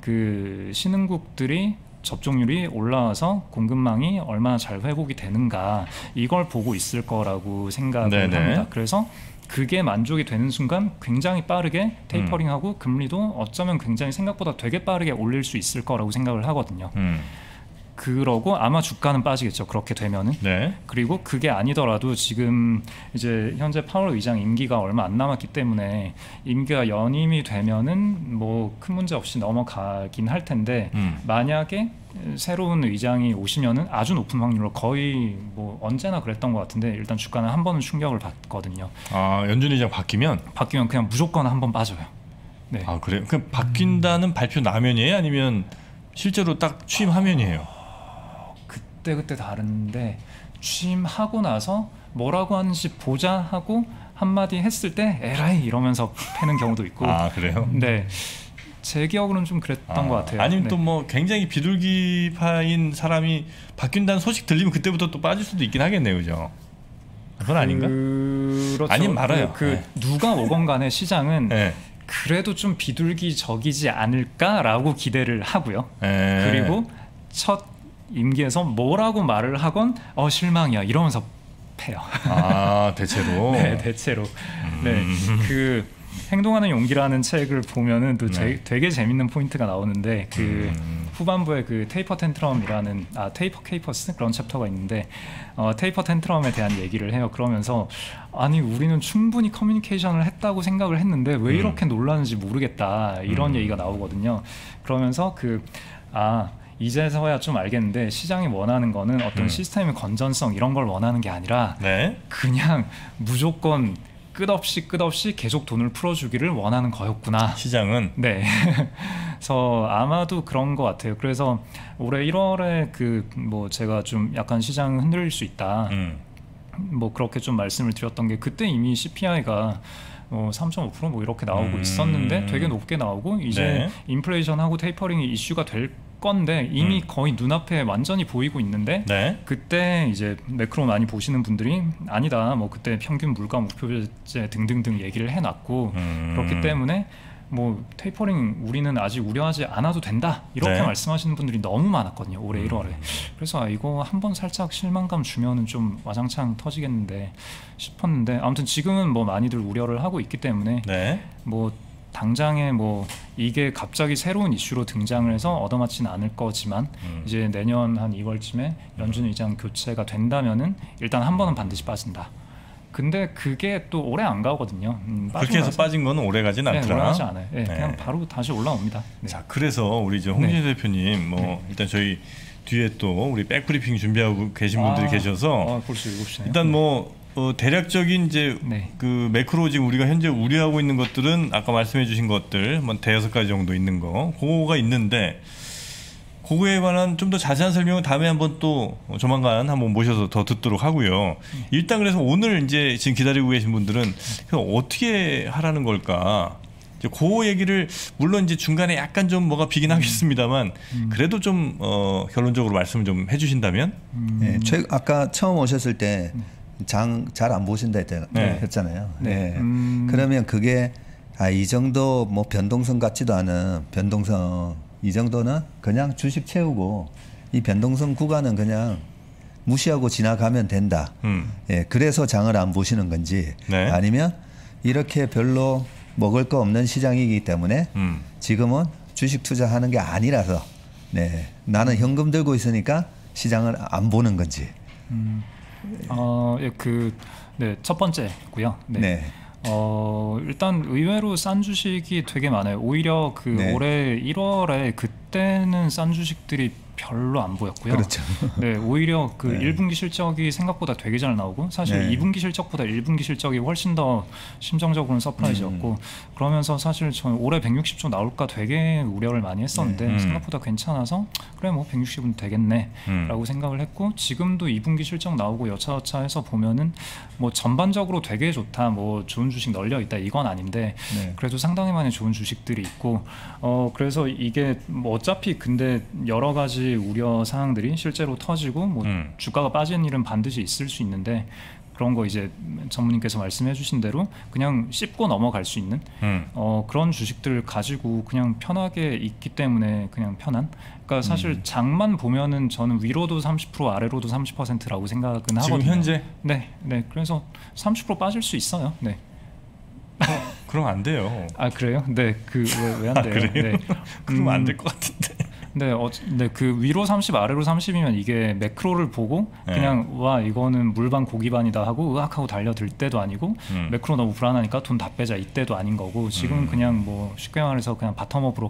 그 신흥국들이 접종률이 올라와서 공급망이 얼마나 잘 회복이 되는가 이걸 보고 있을 거라고 생각을 네네. 합니다. 그래서 그게 만족이 되는 순간 굉장히 빠르게 테이퍼링하고 금리도 어쩌면 굉장히 생각보다 되게 빠르게 올릴 수 있을 거라고 생각을 하거든요. 음. 그러고 아마 주가는 빠지겠죠. 그렇게 되면은. 네. 그리고 그게 아니더라도 지금 이제 현재 파월 의장 임기가 얼마 안 남았기 때문에 임기가 연임이 되면은 뭐 큰 문제 없이 넘어가긴 할 텐데 음. 만약에 새로운 의장이 오시면은 아주 높은 확률로 거의 뭐 언제나 그랬던 것 같은데 일단 주가는 한 번은 충격을 받거든요. 아, 연준 의장 바뀌면 바뀌면 그냥 무조건 한 번 빠져요. 네. 아, 그래요? 그럼 바뀐다는 발표 나면이에요? 아니면 실제로 딱 취임하면이에요? 그때 그때 다른데 취임하고 나서 뭐라고 하는지 보자 하고 한마디 했을 때 에라이 이러면서 패는 경우도 있고. 아, 그래요? 네, 제 기억으로는 좀 그랬던 아, 것 같아요. 아니면 네. 또 뭐 굉장히 비둘기파인 사람이 바뀐다는 소식 들리면 그때부터 또 빠질 수도 있긴 하겠네요, 그죠? 그건 아닌가? 그렇죠. 아니면 말아요. 그, 네. 그 누가 오건 간에 시장은 네. 그래도 좀 비둘기적이지 않을까라고 기대를 하고요. 네. 그리고 첫 임기에서 뭐라고 말을 하건 어 실망이야 이러면서 패요. 아, 대체로. 네, 대체로. 음. 네, 그 행동하는 용기라는 책을 보면은 또 제, 네. 되게 재밌는 포인트가 나오는데 그 음. 후반부에 그 테이퍼 텐트럼이라는 아 테이퍼 케이퍼스 그런 챕터가 있는데 어, 테이퍼 텐트럼에 대한 얘기를 해요. 그러면서 아니 우리는 충분히 커뮤니케이션을 했다고 생각을 했는데 왜 이렇게 놀라는지 모르겠다 이런 음. 얘기가 나오거든요. 그러면서 그 아 이제서야 좀 알겠는데 시장이 원하는 거는 어떤 음. 시스템의 건전성 이런 걸 원하는 게 아니라 네. 그냥 무조건 끝없이 끝없이 계속 돈을 풀어주기를 원하는 거였구나. 시장은. 네. 그래서 아마도 그런 것 같아요. 그래서 올해 일월에 그 뭐 제가 좀 약간 시장 흔들릴 수 있다. 음. 뭐 그렇게 좀 말씀을 드렸던 게 그때 이미 씨피아이가 뭐 삼 점 오 퍼센트 뭐 이렇게 나오고 음. 있었는데 되게 높게 나오고 이제 네. 인플레이션하고 테이퍼링이 이슈가 될 건데 이미 음. 거의 눈앞에 완전히 보이고 있는데 네. 그때 이제 매크로 많이 보시는 분들이 아니다 뭐 그때 평균 물가 목표제 등등등 얘기를 해놨고 음. 그렇기 때문에 뭐 테이퍼링 우리는 아직 우려하지 않아도 된다 이렇게 네. 말씀하시는 분들이 너무 많았거든요 올해 일월에. 그래서 아, 이거 한번 살짝 실망감 주면은 좀 와장창 터지겠는데 싶었는데 아무튼 지금은 뭐 많이들 우려를 하고 있기 때문에 네. 뭐 당장에 뭐 이게 갑자기 새로운 이슈로 등장을 해서 얻어맞지는 않을 거지만 음. 이제 내년 한 이월쯤에 연준 의장 교체가 된다면은 일단 한 번은 반드시 빠진다. 근데 그게 또 오래 안 가거든요. 음, 그렇게 해서 나서- 빠진 거는 오래 가진 네, 않더라. 오래 가지 않아요. 네, 네. 그냥 바로 다시 올라옵니다. 네. 자, 그래서 우리 저 홍진희 대표님 뭐 일단 저희 뒤에 또 우리 백브리핑 준비하고 계신 분들이 아, 계셔서 어, 벌써 일곱 시네요. 일단 뭐 어, 대략적인 이제 네. 그 매크로 지금 우리가 현재 우려하고 있는 것들은 아까 말씀해주신 것들 뭐 대여섯 가지 정도 있는 거 그거가 있는데 그거에 관한 좀 더 자세한 설명은 다음에 한번 또 조만간 한번 모셔서 더 듣도록 하고요. 일단 그래서 오늘 이제 지금 기다리고 계신 분들은 어떻게 하라는 걸까? 이제 그 얘기를 물론 이제 중간에 약간 좀 뭐가 비긴 하겠습니다만 그래도 좀 어, 결론적으로 말씀 좀 해주신다면. 네, 최, 아까 처음 오셨을 때 장 잘 안 보신다 했, 네. 했잖아요. 네. 네. 음. 그러면 그게 아, 이 정도 뭐 변동성 같지도 않은 변동성 이 정도는 그냥 주식 채우고 이 변동성 구간은 그냥 무시하고 지나가면 된다. 음. 예, 그래서 장을 안 보시는 건지 네. 아니면 이렇게 별로 먹을 거 없는 시장이기 때문에 음. 지금은 주식 투자하는 게 아니라서 네, 나는 현금 들고 있으니까 시장을 안 보는 건지. 음, 어, 예, 그, 네, 첫 번째고요. 네. 네. 어, 일단 의외로 싼 주식이 되게 많아요. 오히려 그 네. 올해 일월에 그때는 싼 주식들이 별로 안 보였고요. 그렇죠. 네, 오히려 그 네. 일 분기 실적이 생각보다 되게 잘 나오고 사실 네. 이 분기 실적보다 일 분기 실적이 훨씬 더 심정적으로는 서프라이즈였고 음. 그러면서 사실 저는 올해 백육십 조 나올까 되게 우려를 많이 했었는데 네. 음. 생각보다 괜찮아서 그래 뭐 백육십은 되겠네 음. 라고 생각을 했고 지금도 이 분기 실적 나오고 여차여차 해서 보면은 뭐 전반적으로 되게 좋다 뭐 좋은 주식 널려 있다 이건 아닌데 네. 그래도 상당히 많이 좋은 주식들이 있고 어 그래서 이게 뭐 어차피 근데 여러 가지 우려 사항들이 실제로 터지고 뭐 음. 주가가 빠지는 일은 반드시 있을 수 있는데 그런 거 이제 전무님께서 말씀해 주신 대로 그냥 씹고 넘어갈 수 있는 음. 어 그런 주식들 가지고 그냥 편하게 있기 때문에 그냥 편한 그러니까 사실 음. 장만 보면은 저는 위로도 삼십 퍼센트 아래로도 삼십 퍼센트라고 생각은 지금 하거든요. 현재 네, 네. 그래서 삼십 퍼센트 빠질 수 있어요. 네. 그럼 안 돼요. 아 그래요? 네, 그 왜 왜 안 돼요? 그래요? 네. 그러면 안 음, 될 것 같은데. 네, 어, 네, 그 위로 삼십 아래로 삼십이면 이게 매크로를 보고 네. 그냥 와 이거는 물반 고기반이다 하고 으악하고 달려들 때도 아니고 음. 매크로 너무 불안하니까 돈 다 빼자 이때도 아닌 거고 지금은 음. 그냥 뭐 쉽게 말해서 그냥 바텀업으로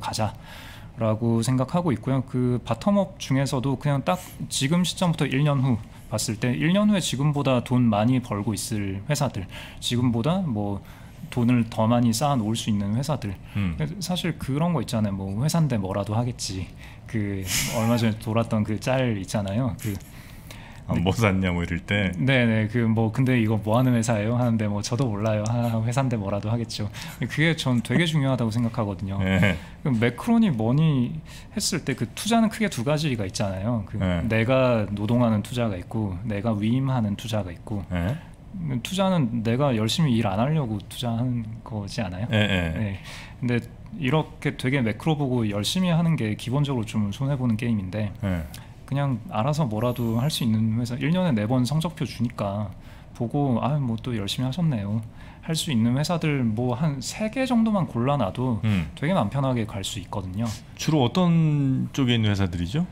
가자라고 생각하고 있고요. 그 바텀업 중에서도 그냥 딱 지금 시점부터 일 년 후 봤을 때 일 년 후에 지금보다 돈 많이 벌고 있을 회사들 지금보다 뭐 돈을 더 많이 쌓아 놓을 수 있는 회사들 음. 근데 사실 그런 거 있잖아요. 뭐 회사인데 뭐라도 하겠지. 그 얼마 전에 돌았던 그 짤 있잖아요. 그 아, 뭐 샀냐 뭐 이럴 때. 네네 그 뭐 근데 이거 뭐 하는 회사예요 하는데 뭐 저도 몰라요. 아, 회사인데 뭐라도 하겠죠. 그게 전 되게 중요하다고 생각하거든요. 네. 그 매크로니 뭐니 했을 때 그 투자는 크게 두 가지가 있잖아요. 그 네. 내가 노동하는 투자가 있고 내가 위임하는 투자가 있고 네. 투자는 내가 열심히 일 안 하려고 투자하는 거지 않아요? 네. 네. 네. 근데 이렇게 되게 매크로 보고 열심히 하는 게 기본적으로 좀 손해 보는 게임인데 네. 그냥 알아서 뭐라도 할 수 있는 회사 일 년에 네 번 성적표 주니까 보고 아 뭐 또 열심히 하셨네요. 할 수 있는 회사들 뭐 한 세 개 정도만 골라놔도 음. 되게 마음 편하게 갈 수 있거든요. 주로 어떤 쪽에 있는 회사들이죠?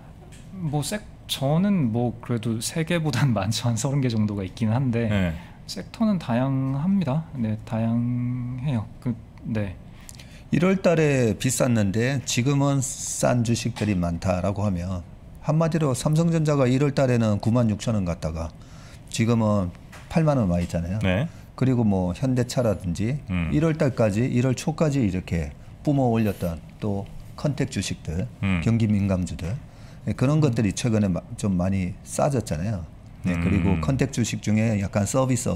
뭐 섹, 저는 뭐 그래도 세 개보단 많죠. 한 서른 개 정도가 있긴 한데 네. 섹터는 다양합니다. 네, 다양해요. 그, 네. 일월 달에 비쌌는데 지금은 싼 주식들이 많다라고 하면 한마디로 삼성전자가 일월 달에는 구만 육천 원 갔다가 지금은 팔만 원 와 있잖아요. 네. 그리고 뭐 현대차라든지 음. 일월 달까지 일월 초까지 이렇게 뿜어 올렸던 또 컨택 주식들, 음. 경기 민감주들 네, 그런 것들이 최근에 마- 좀 많이 싸졌잖아요. 네, 음. 그리고 컨택 주식 중에 약간 서비스업,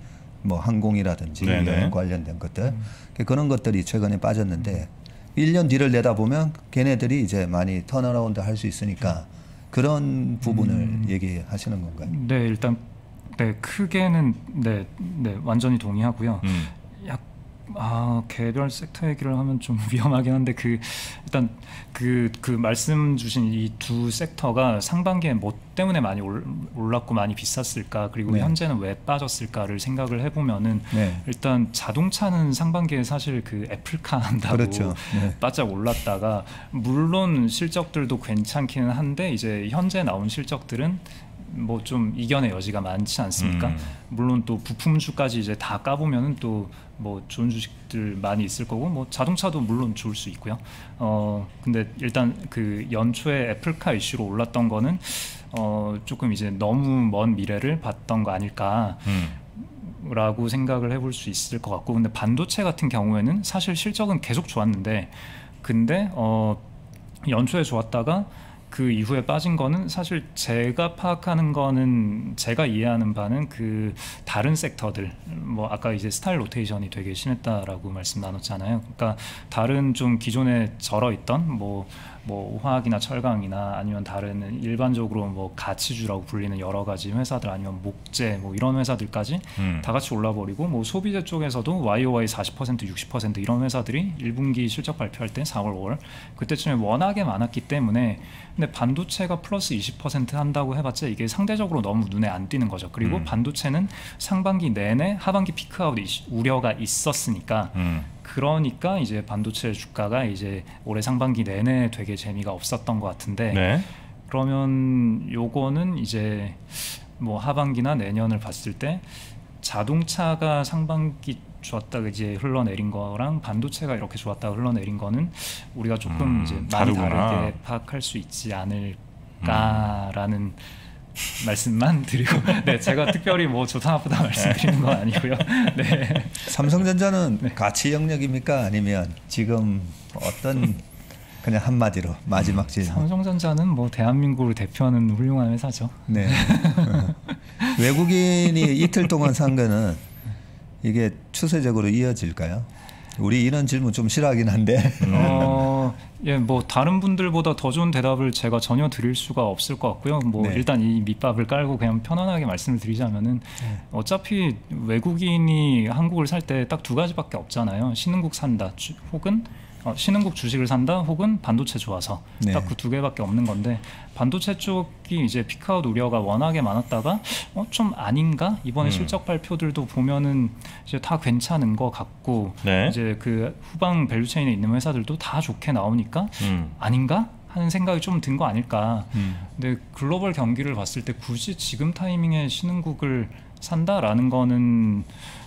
뭐 항공이라든지 네네. 여행 관련된 것들 그런 것들이 최근에 빠졌는데 일 년 뒤를 내다보면 걔네들이 이제 많이 턴어라운드 할 수 있으니까 그런 부분을 음. 얘기하시는 건가요? 네, 일단 네, 크게는 네, 네, 완전히 동의하고요. 음. 약 아, 개별 섹터 얘기를 하면 좀 위험하긴 한데 그 일단 그, 그 말씀 주신 이 두 섹터가 상반기에 뭐 때문에 많이 올, 올랐고 많이 비쌌을까 그리고 네. 현재는 왜 빠졌을까를 생각을 해보면은 네. 일단 자동차는 상반기에 사실 그 애플카 한다고 그렇죠. 네. 바짝 올랐다가 물론 실적들도 괜찮기는 한데 이제 현재 나온 실적들은 뭐 좀 이견의 여지가 많지 않습니까? 음. 물론 또 부품주까지 이제 다 까보면은 또 뭐 좋은 주식들 많이 있을 거고 뭐 자동차도 물론 좋을 수 있고요. 어 근데 일단 그 연초에 애플카 이슈로 올랐던 거는 어 조금 이제 너무 먼 미래를 봤던 거 아닐까. 음. 라고 생각을 해볼 수 있을 것 같고 근데 반도체 같은 경우에는 사실 실적은 계속 좋았는데 근데 어 연초에 좋았다가 그 이후에 빠진 거는 사실 제가 파악하는 거는 제가 이해하는 바는 그 다른 섹터들 뭐 아까 이제 스타일 로테이션이 되게 심했다라고 말씀 나눴잖아요. 그러니까 다른 좀 기존에 절어 있던 뭐 뭐 화학이나 철강이나 아니면 다른 일반적으로 뭐 가치주라고 불리는 여러 가지 회사들 아니면 목재 뭐 이런 회사들까지 음. 다 같이 올라버리고 뭐 소비재 쪽에서도 와이오와이 사십 퍼센트 육십 퍼센트 이런 회사들이 일 분기 실적 발표할 때 사월 오월 그때쯤에 워낙에 많았기 때문에 근데 반도체가 플러스 이십 퍼센트 한다고 해봤자 이게 상대적으로 너무 눈에 안 띄는 거죠. 그리고 음. 반도체는 상반기 내내 하반기 피크아웃 우려가 있었으니까 음. 그러니까 이제 반도체 주가가 이제 올해 상반기 내내 되게 재미가 없었던 것 같은데 네. 그러면 요거는 이제 뭐 하반기나 내년을 봤을 때 자동차가 상반기 좋았다가 이제 흘러내린 거랑 반도체가 이렇게 좋았다가 흘러내린 거는 우리가 조금 음, 이제 많이 다르구나. 다르게 파악할 수 있지 않을까라는 음. 말씀만 드리고, 네, 제가 특별히 뭐 좋다 나쁘다 말씀드리는 건 아니고요. 네. 삼성전자는 네. 가치 영역입니까? 아니면 지금 어떤 그냥 한마디로 마지막 질문. 삼성전자는 뭐 대한민국을 대표하는 훌륭한 회사죠. 네. 외국인이 이틀 동안 산 거는 이게 추세적으로 이어질까요? 우리 이런 질문 좀 싫어하긴 한데. 어, 예, 뭐 다른 분들보다 더 좋은 대답을 제가 전혀 드릴 수가 없을 것 같고요. 뭐 네. 일단 이 밑밥을 깔고 그냥 편안하게 말씀을 드리자면은 네. 어차피 외국인이 한국을 살 때 딱 두 가지밖에 없잖아요. 신흥국 산다, 주, 혹은 어, 신흥국 주식을 산다, 혹은 반도체 좋아서. 네. 딱 그 두 개밖에 없는 건데, 반도체 쪽이 이제 피크아웃 우려가 워낙에 많았다가 어, 좀 아닌가? 이번에 음. 실적 발표들도 보면은 이제 다 괜찮은 것 같고, 네. 이제 그 후방 밸류체인에 있는 회사들도 다 좋게 나오니까 음. 아닌가 하는 생각이 좀 든 거 아닐까. 음. 근데 글로벌 경기를 봤을 때 굳이 지금 타이밍에 신흥국을 산다라는 거는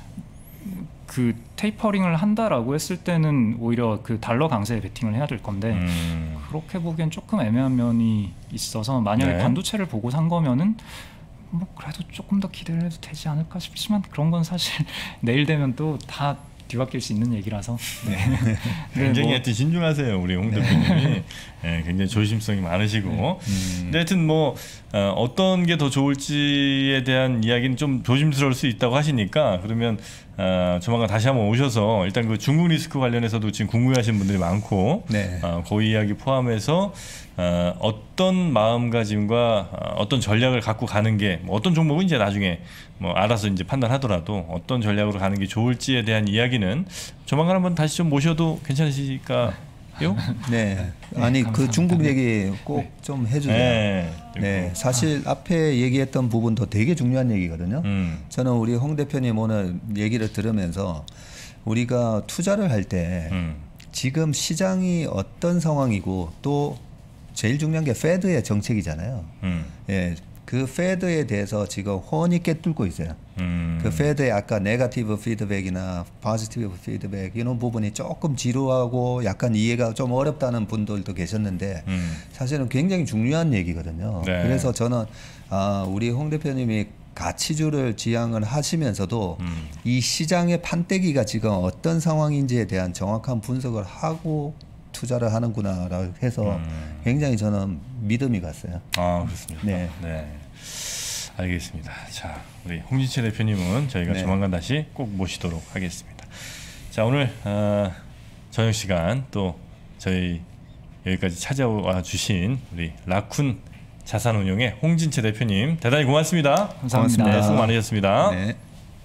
그 테이퍼링을 한다라고 했을 때는 오히려 그 달러 강세에 베팅을 해야 될 건데 음. 그렇게 보기엔 조금 애매한 면이 있어서, 만약에 네. 반도체를 보고 산 거면은 뭐 그래도 조금 더 기대를 해도 되지 않을까 싶지만, 그런 건 사실 내일 되면 또 다 뒤바뀔 수 있는 얘기라서. 네. 굉장히 뭐, 하여튼 신중하세요, 우리 홍 대표님이. 네, 굉장히 조심성이 많으시고. 음. 근데 하여튼 뭐 어, 어떤 게 더 좋을지에 대한 이야기는 좀 조심스러울 수 있다고 하시니까, 그러면 어, 조만간 다시 한번 오셔서 일단 그 중국 리스크 관련해서도 지금 궁금해하시는 분들이 많고, 네. 어, 그 이야기 포함해서 어, 어떤 마음가짐과 어, 어떤 전략을 갖고 가는 게, 뭐 어떤 종목은 이제 나중에 뭐 알아서 이제 판단하더라도 어떤 전략으로 가는 게 좋을지에 대한 이야기는 조만간 한번 다시 좀 모셔도 괜찮으실까요? 네. 아니 그 감사합니다. 중국 얘기 꼭 좀 해주세요. 네. 네. 사실 앞에 얘기했던 부분도 되게 중요한 얘기거든요. 음. 저는 우리 홍 대표님 오늘 얘기를 들으면서 우리가 투자를 할 때 음. 지금 시장이 어떤 상황이고, 또 제일 중요한 게 페드의 정책이잖아요. 음. 예, 그 페드에 대해서 지금 훤히 꿰뚫고 있어요. 음. 그 페드의 아까 네거티브 피드백이나 포지티브 피드백 이런 부분이 조금 지루하고 약간 이해가 좀 어렵다는 분들도 계셨는데 음. 사실은 굉장히 중요한 얘기거든요. 네. 그래서 저는 아, 우리 홍 대표님이 가치주를 지향을 하시면서도 음. 이 시장의 판때기가 지금 어떤 상황인지에 대한 정확한 분석을 하고 투자를 하는구나라고 해서 음. 굉장히 저는 믿음이 갔어요. 아, 그렇습니까? 네. 네. 알겠습니다. 자, 우리 홍진채 대표님은 저희가 네. 조만간 다시 꼭 모시도록 하겠습니다. 자, 오늘 어, 저녁 시간 또 저희 여기까지 찾아와 주신 우리 라쿤 자산운용의 홍진채 대표님 대단히 고맙습니다. 감사합니다. 네, 수고 많으셨습니다. 네.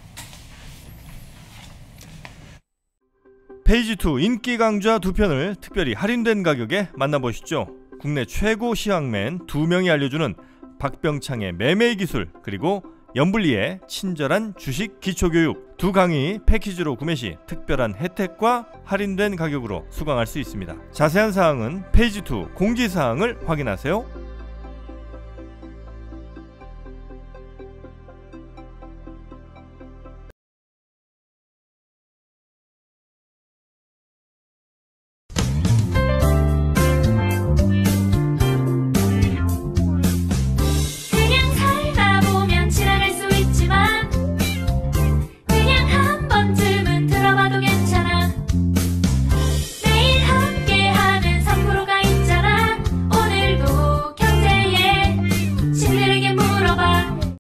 페이지 투 인기 강좌 두 편을 특별히 할인된 가격에 만나보시죠. 국내 최고 시황맨 두 명이 알려주는 박병창의 매매 기술, 그리고 연불리의 친절한 주식 기초교육, 두 강의 패키지로 구매 시 특별한 혜택과 할인된 가격으로 수강할 수 있습니다. 자세한 사항은 페이지 투 공지사항을 확인하세요.